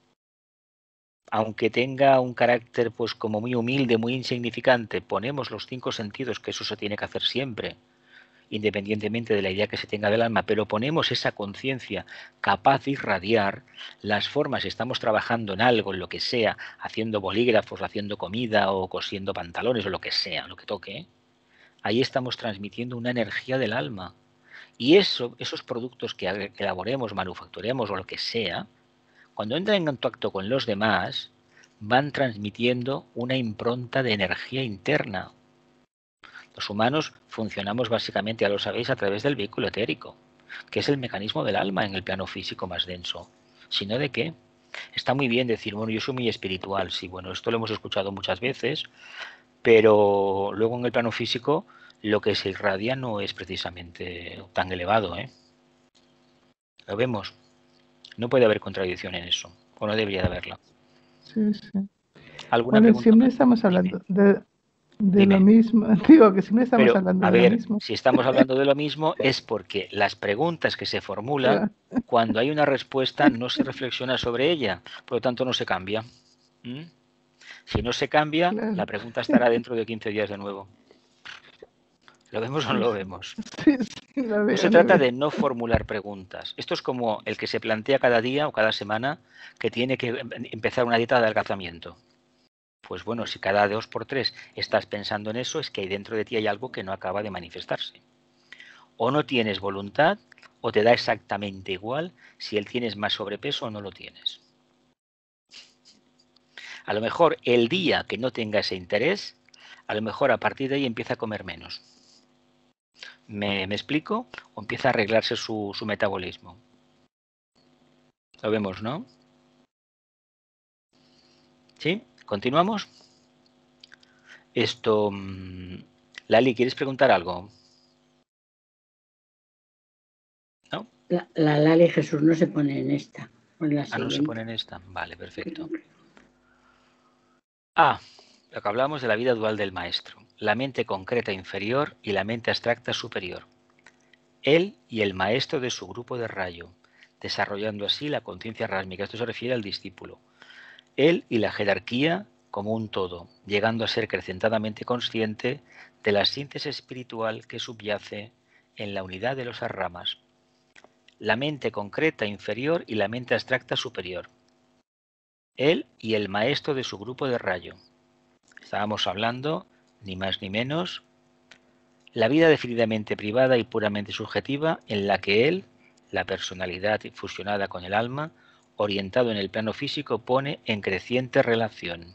aunque tenga un carácter pues como muy humilde, muy insignificante, ponemos los 5 sentidos, que eso se tiene que hacer siempre, independientemente de la idea que se tenga del alma, pero ponemos esa conciencia capaz de irradiar las formas, estamos trabajando en algo, en lo que sea, haciendo bolígrafos, haciendo comida o cosiendo pantalones o lo que sea, lo que toque, ahí estamos transmitiendo una energía del alma. Y esos productos que elaboremos, manufacturemos o lo que sea, cuando entran en contacto con los demás, van transmitiendo una impronta de energía interna. Los humanos funcionamos básicamente, ya lo sabéis, a través del vehículo etérico, que es el mecanismo del alma en el plano físico más denso. Si no, ¿de qué? Está muy bien decir, bueno, yo soy muy espiritual, sí, bueno, esto lo hemos escuchado muchas veces, pero luego en el plano físico lo que se irradia no es precisamente tan elevado, ¿eh? Lo vemos. No puede haber contradicción en eso, o no debería de haberla. Sí, sí. ¿Alguna pregunta? Siempre estamos hablando de lo mismo. Digo que siempre estamos hablando de lo mismo. Si estamos hablando de lo mismo es porque las preguntas que se formulan, cuando hay una respuesta no se reflexiona sobre ella, por lo tanto no se cambia. Si no se cambia, la pregunta estará dentro de 15 días de nuevo. ¿Lo vemos o no lo vemos? Sí, lo veo, no se trata de no formular preguntas. Esto es como el que se plantea cada día o cada semana que tiene que empezar una dieta de adelgazamiento. Pues bueno, si cada 2 por 3 estás pensando en eso, es que ahí dentro de ti hay algo que no acaba de manifestarse. O no tienes voluntad, o te da exactamente igual si él tienes más sobrepeso o no lo tienes. A lo mejor el día que no tenga ese interés, a lo mejor a partir de ahí empieza a comer menos. ¿Me explico? O empieza a arreglarse su metabolismo. Lo vemos, ¿no? ¿Sí? ¿Continuamos? Esto... Lali, ¿quieres preguntar algo? ¿No? La Lali Jesús no se pone en esta. No se pone en esta. Vale, perfecto. Lo que hablamos de la vida dual del maestro. La mente concreta inferior y la mente abstracta superior. Él y el maestro de su grupo de rayo, desarrollando así la conciencia rásmica. Esto se refiere al discípulo. Él y la jerarquía como un todo, llegando a ser acrecentadamente consciente de la síntesis espiritual que subyace en la unidad de las ramas. La mente concreta inferior y la mente abstracta superior. Él y el maestro de su grupo de rayo. Estábamos hablando, ni más ni menos, la vida definidamente privada y puramente subjetiva en la que él, la personalidad fusionada con el alma, orientado en el plano físico, pone en creciente relación.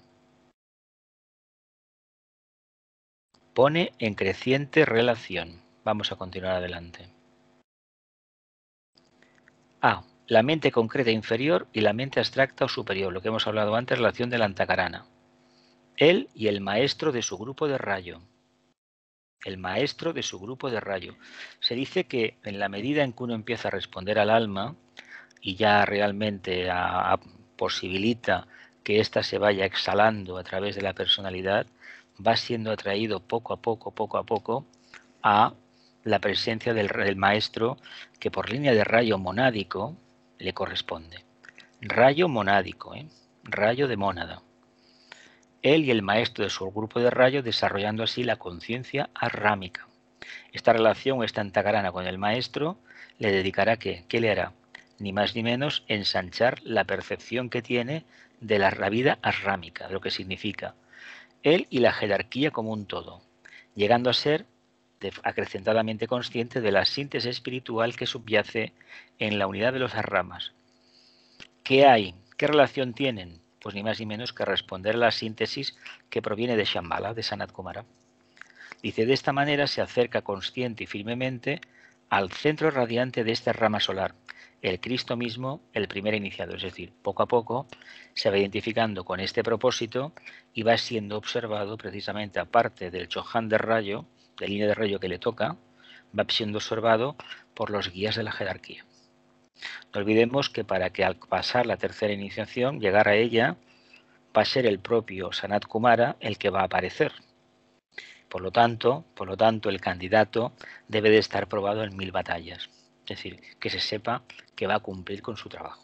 Pone en creciente relación. Vamos a continuar adelante. La mente concreta inferior y la mente abstracta o superior, lo que hemos hablado antes, relación de la antakarana. Él y el maestro de su grupo de rayo. El maestro de su grupo de rayo. Se dice que en la medida en que uno empieza a responder al alma y ya realmente posibilita que ésta se vaya exhalando a través de la personalidad, va siendo atraído poco a poco a la presencia del maestro que por línea de rayo monádico le corresponde. Rayo monádico, rayo de mónada. Él y el maestro de su grupo de rayo desarrollando así la conciencia arrámica. Esta relación, esta antagrana con el maestro, le dedicará ¿qué? ¿Qué le hará? Ni más ni menos ensanchar la percepción que tiene de la vida arrámica, de lo que significa él y la jerarquía como un todo, llegando a ser acrecentadamente consciente de la síntesis espiritual que subyace en la unidad de los arramas. ¿Qué hay? ¿Qué relación tienen? Pues ni más ni menos que responder a la síntesis que proviene de Shambhala, de Sanat Kumara. Dice, de esta manera se acerca consciente y firmemente al centro radiante de esta rama solar, el Cristo mismo, el primer iniciado. Es decir, poco a poco se va identificando con este propósito y va siendo observado precisamente, aparte del Chohan de rayo, de línea de rayo que le toca, va siendo observado por los guías de la jerarquía. No olvidemos que para que al pasar la tercera iniciación, llegar a ella, va a ser el propio Sanat Kumara el que va a aparecer. Por lo tanto, el candidato debe de estar probado en 1000 batallas. Es decir, que se sepa que va a cumplir con su trabajo.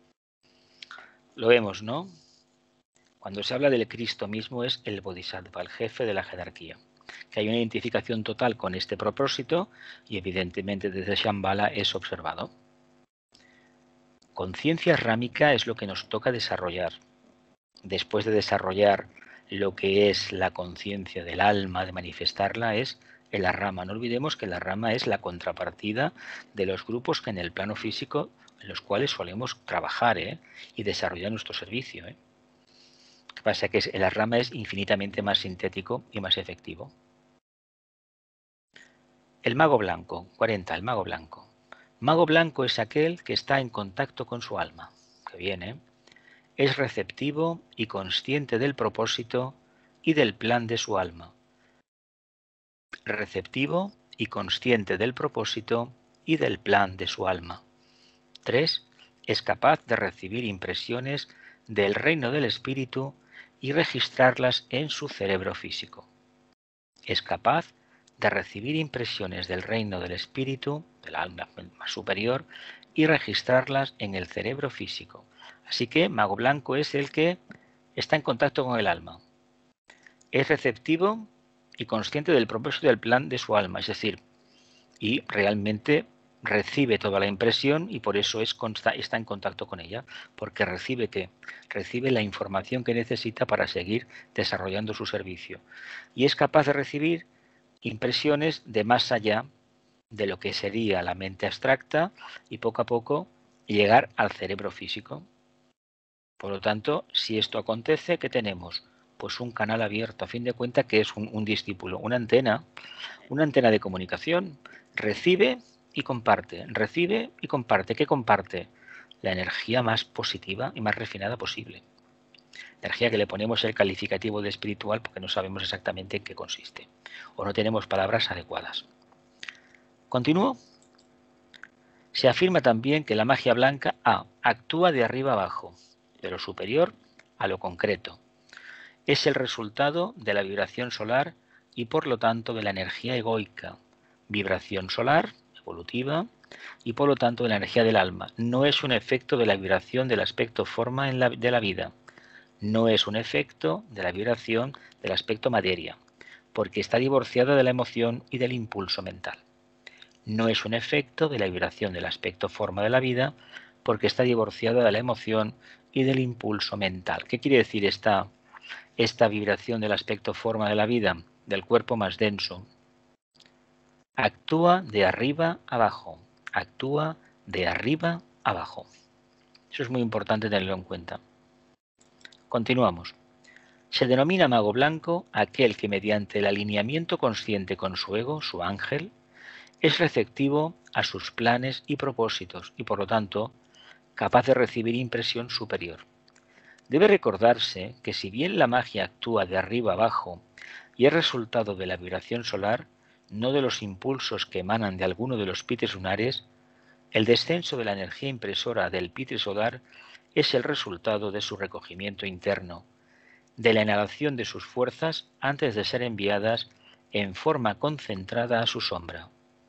Lo vemos, ¿no? Cuando se habla del Cristo mismo es el Bodhisattva, el jefe de la jerarquía. Que hay una identificación total con este propósito y evidentemente desde Shambhala es observado. Conciencia rámica es lo que nos toca desarrollar. Después de desarrollar lo que es la conciencia del alma, de manifestarla, es el arrama. No olvidemos que el arrama es la contrapartida de los grupos que en el plano físico en los cuales solemos trabajar y desarrollar nuestro servicio. Lo que pasa es que el arrama es infinitamente más sintético y más efectivo. El mago blanco, 40, el mago blanco. Mago blanco es aquel que está en contacto con su alma. Que bien, Es receptivo y consciente del propósito y del plan de su alma. Receptivo y consciente del propósito y del plan de su alma. 3. Es capaz de recibir impresiones del reino del espíritu y registrarlas en su cerebro físico. Es capaz de recibir impresiones del reino del espíritu, del alma más superior, y registrarlas en el cerebro físico. Así que mago blanco es el que está en contacto con el alma. Es receptivo y consciente del propósito y del plan de su alma, es decir, y realmente recibe toda la impresión y por eso está en contacto con ella, porque recibe la información que necesita para seguir desarrollando su servicio. Y es capaz de recibir impresiones de más allá de lo que sería la mente abstracta y poco a poco llegar al cerebro físico. Por lo tanto, si esto acontece, ¿qué tenemos? Pues un canal abierto, a fin de cuentas, que es un discípulo, una antena de comunicación. Recibe y comparte, recibe y comparte. ¿Qué comparte? La energía más positiva y más refinada posible. Energía que le ponemos el calificativo de espiritual porque no sabemos exactamente en qué consiste o no tenemos palabras adecuadas. ¿Continúo? Se afirma también que la magia blanca actúa de arriba abajo, de lo superior a lo concreto. Es el resultado de la vibración solar y por lo tanto de la energía egoica. Vibración solar, evolutiva, y por lo tanto de la energía del alma. No es un efecto de la vibración del aspecto forma de la vida. No es un efecto de la vibración del aspecto materia, porque está divorciada de la emoción y del impulso mental. No es un efecto de la vibración del aspecto forma de la vida, porque está divorciada de la emoción y del impulso mental. ¿Qué quiere decir esta vibración del aspecto forma de la vida, del cuerpo más denso? Actúa de arriba abajo. Actúa de arriba abajo. Eso es muy importante tenerlo en cuenta. Continuamos. Se denomina mago blanco aquel que mediante el alineamiento consciente con su ego, su ángel, es receptivo a sus planes y propósitos y por lo tanto capaz de recibir impresión superior. Debe recordarse que si bien la magia actúa de arriba abajo y es resultado de la vibración solar, no de los impulsos que emanan de alguno de los pites lunares, el descenso de la energía impresora del pite solar es el resultado de su recogimiento interno, de la inhalación de sus fuerzas antes de ser enviadas en forma concentrada a su sombra.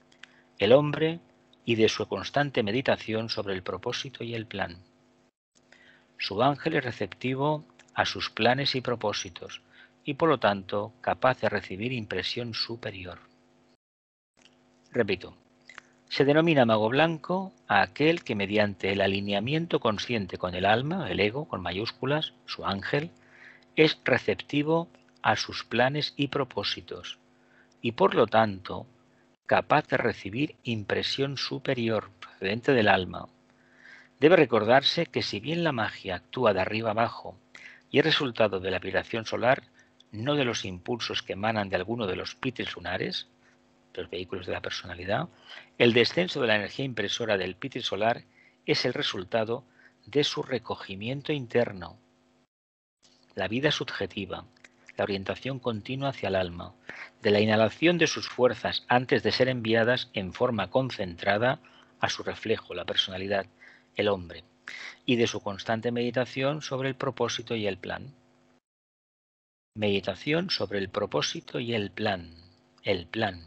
el hombre y de su constante meditación sobre el propósito y el plan. Su ángel es receptivo a sus planes y propósitos y por lo tanto capaz de recibir impresión superior. Repito, se denomina mago blanco a aquel que mediante el alineamiento consciente con el alma, el ego con mayúsculas, su ángel, es receptivo a sus planes y propósitos y por lo tanto capaz de recibir impresión superior procedente del alma. Debe recordarse que si bien la magia actúa de arriba abajo y es resultado de la vibración solar, no de los impulsos que emanan de alguno de los pitris lunares, los vehículos de la personalidad, el descenso de la energía impresora del pitri solar es el resultado de su recogimiento interno. La vida subjetiva, la orientación continua hacia el alma, de la inhalación de sus fuerzas antes de ser enviadas en forma concentrada a su reflejo, la personalidad, el hombre, y de su constante meditación sobre el propósito y el plan. Meditación sobre el propósito y el plan. El plan.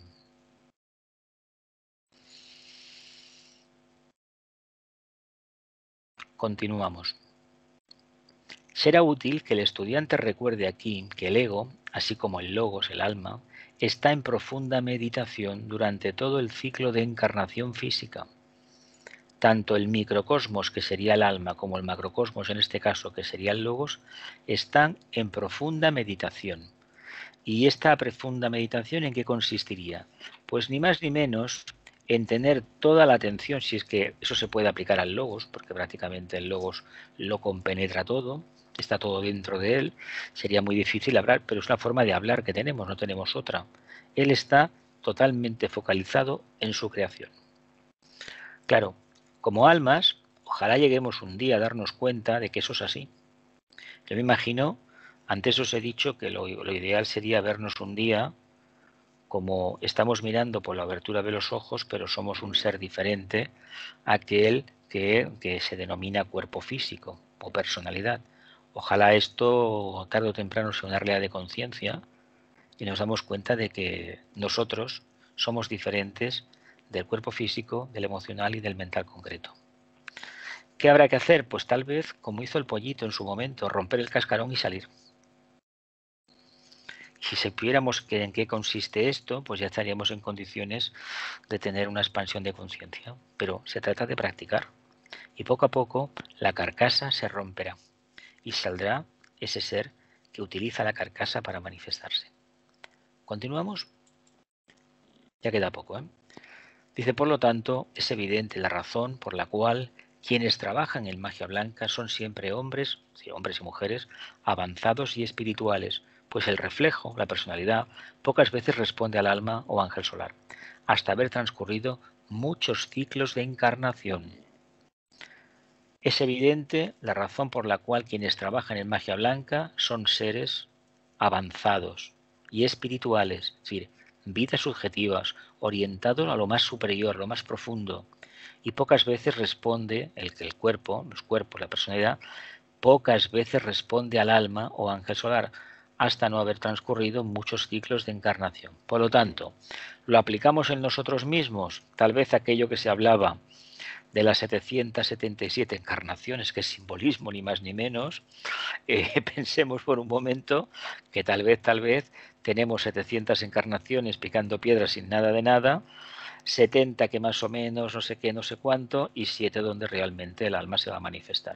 Continuamos. Será útil que el estudiante recuerde aquí que el ego, así como el logos, el alma, está en profunda meditación durante todo el ciclo de encarnación física. Tanto el microcosmos, que sería el alma, como el macrocosmos, en este caso, que sería el logos, están en profunda meditación. ¿Y esta profunda meditación en qué consistiría? Pues ni más ni menos en tener toda la atención, si es que eso se puede aplicar al logos, porque prácticamente el logos lo compenetra todo, está todo dentro de él, sería muy difícil hablar, pero es una forma de hablar que tenemos, no tenemos otra. Él está totalmente focalizado en su creación. Claro, como almas, ojalá lleguemos un día a darnos cuenta de que eso es así. Yo me imagino, antes os he dicho que lo ideal sería vernos un día como estamos mirando por la abertura de los ojos, pero somos un ser diferente a aquel que se denomina cuerpo físico o personalidad. Ojalá esto tarde o temprano sea una realidad de conciencia y nos damos cuenta de que nosotros somos diferentes del cuerpo físico, del emocional y del mental concreto. ¿Qué habrá que hacer? Pues tal vez, como hizo el pollito en su momento, romper el cascarón y salir. Si supiéramos en qué consiste esto, pues ya estaríamos en condiciones de tener una expansión de conciencia. Pero se trata de practicar. Y poco a poco la carcasa se romperá y saldrá ese ser que utiliza la carcasa para manifestarse. ¿Continuamos? Ya queda poco, ¿eh? Dice, por lo tanto, es evidente la razón por la cual quienes trabajan en magia blanca son siempre hombres y mujeres avanzados y espirituales, pues el reflejo, la personalidad, pocas veces responde al alma o ángel solar, hasta haber transcurrido muchos ciclos de encarnación. Es evidente la razón por la cual quienes trabajan en magia blanca son seres avanzados y espirituales, es decir, vidas subjetivas, orientados a lo más superior, lo más profundo, y pocas veces responde el cuerpo, los cuerpos, la personalidad, pocas veces responde al alma o ángel solar, hasta no haber transcurrido muchos ciclos de encarnación. Por lo tanto, ¿lo aplicamos en nosotros mismos? Tal vez aquello que se hablaba de las 777 encarnaciones, que es simbolismo ni más ni menos, pensemos por un momento que tal vez tenemos 700 encarnaciones picando piedras sin nada de nada, 70 que más o menos no sé qué, no sé cuánto, y 7 donde realmente el alma se va a manifestar.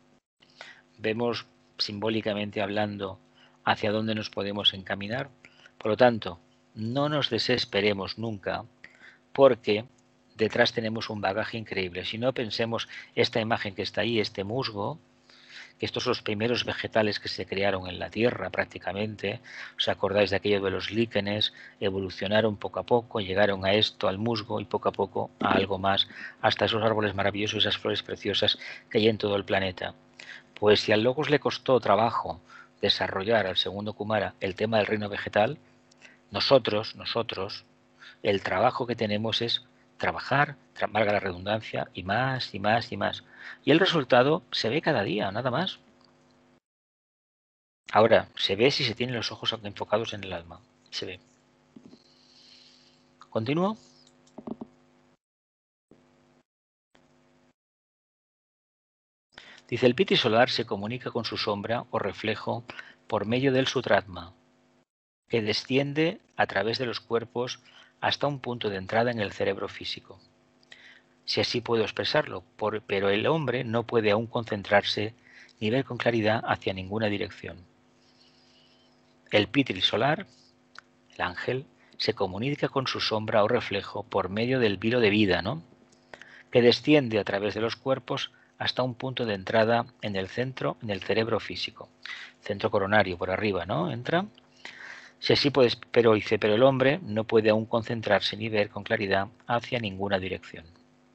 Vemos simbólicamente hablando hacia dónde nos podemos encaminar. Por lo tanto, no nos desesperemos nunca, porque detrás tenemos un bagaje increíble. Si no, pensemos esta imagen que está ahí, este musgo, que estos son los primeros vegetales que se crearon en la Tierra prácticamente. ¿Os acordáis de aquello de los líquenes? Evolucionaron poco a poco, llegaron a esto, al musgo, y poco a poco a algo más, hasta esos árboles maravillosos, esas flores preciosas que hay en todo el planeta. Pues si al Logos le costó trabajo desarrollar al segundo Kumara el tema del reino vegetal, nosotros, el trabajo que tenemos es trabajar, valga la redundancia, y más, y más, y más. Y el resultado se ve cada día, nada más. Ahora, se ve si se tienen los ojos enfocados en el alma. Se ve. ¿Continúo? Dice, el piti solar se comunica con su sombra o reflejo por medio del sutratma, que desciende a través de los cuerpos hasta un punto de entrada en el cerebro físico. Si así puedo expresarlo, pero el hombre no puede aún concentrarse ni ver con claridad hacia ninguna dirección. El piti solar, el ángel, se comunica con su sombra o reflejo por medio del vilo de vida, ¿no?, que desciende a través de los cuerpos hasta un punto de entrada en el centro, en el cerebro físico. Centro coronario, por arriba, ¿no? Entra. Si así puedes, pero el hombre no puede aún concentrarse ni ver con claridad hacia ninguna dirección.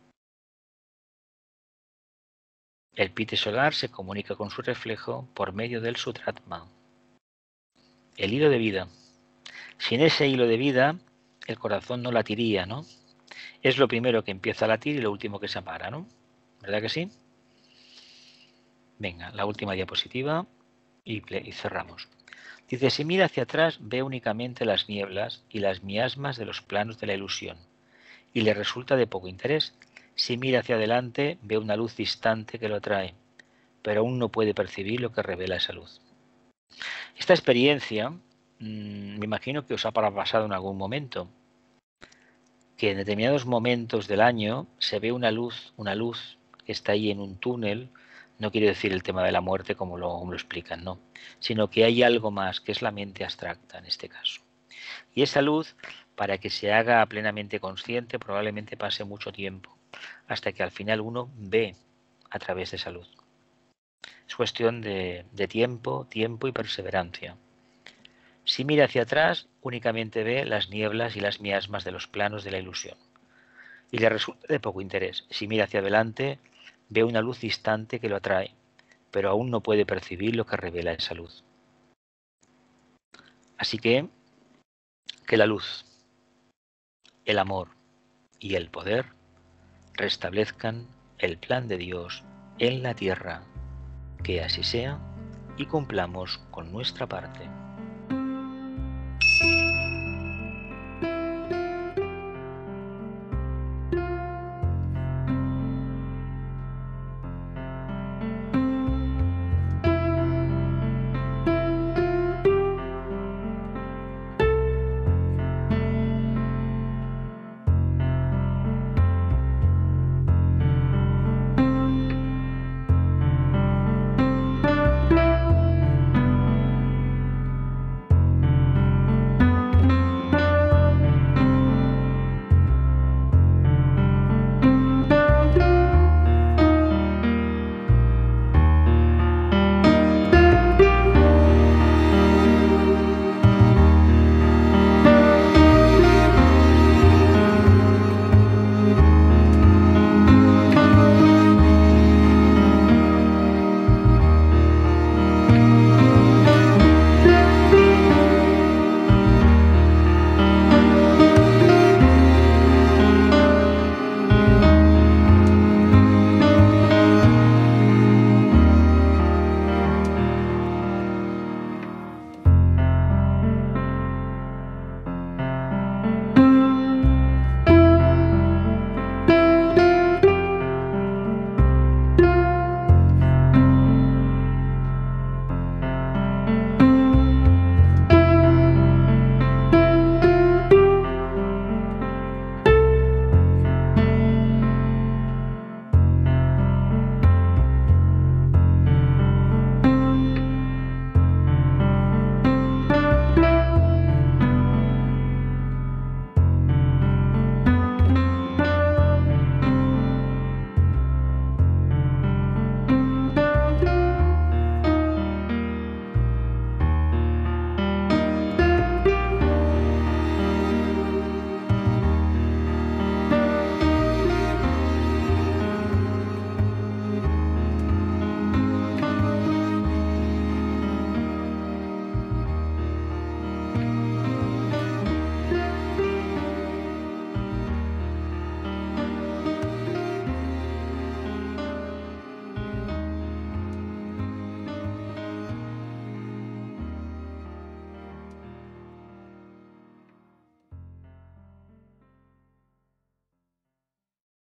El piti solar se comunica con su reflejo por medio del sutratma. El hilo de vida. Sin ese hilo de vida, el corazón no latiría, ¿no? Es lo primero que empieza a latir y lo último que se para, ¿no? ¿Verdad que sí? Venga, la última diapositiva y cerramos. Dice, si mira hacia atrás, ve únicamente las nieblas y las miasmas de los planos de la ilusión, y le resulta de poco interés. Si mira hacia adelante, ve una luz distante que lo atrae, pero aún no puede percibir lo que revela esa luz. Esta experiencia, me imagino que os ha pasado en algún momento, que en determinados momentos del año se ve una luz que está ahí en un túnel. No quiero decir el tema de la muerte como lo explican, no, sino que hay algo más, que es la mente abstracta en este caso. Y esa luz, para que se haga plenamente consciente, probablemente pase mucho tiempo, hasta que al final uno ve a través de esa luz. Es cuestión de tiempo y perseverancia. Si mira hacia atrás, únicamente ve las nieblas y las miasmas de los planos de la ilusión, y le resulta de poco interés. Si mira hacia adelante, ve una luz distante que lo atrae, pero aún no puede percibir lo que revela esa luz. Así que la luz, el amor y el poder restablezcan el plan de Dios en la tierra. Que así sea y cumplamos con nuestra parte.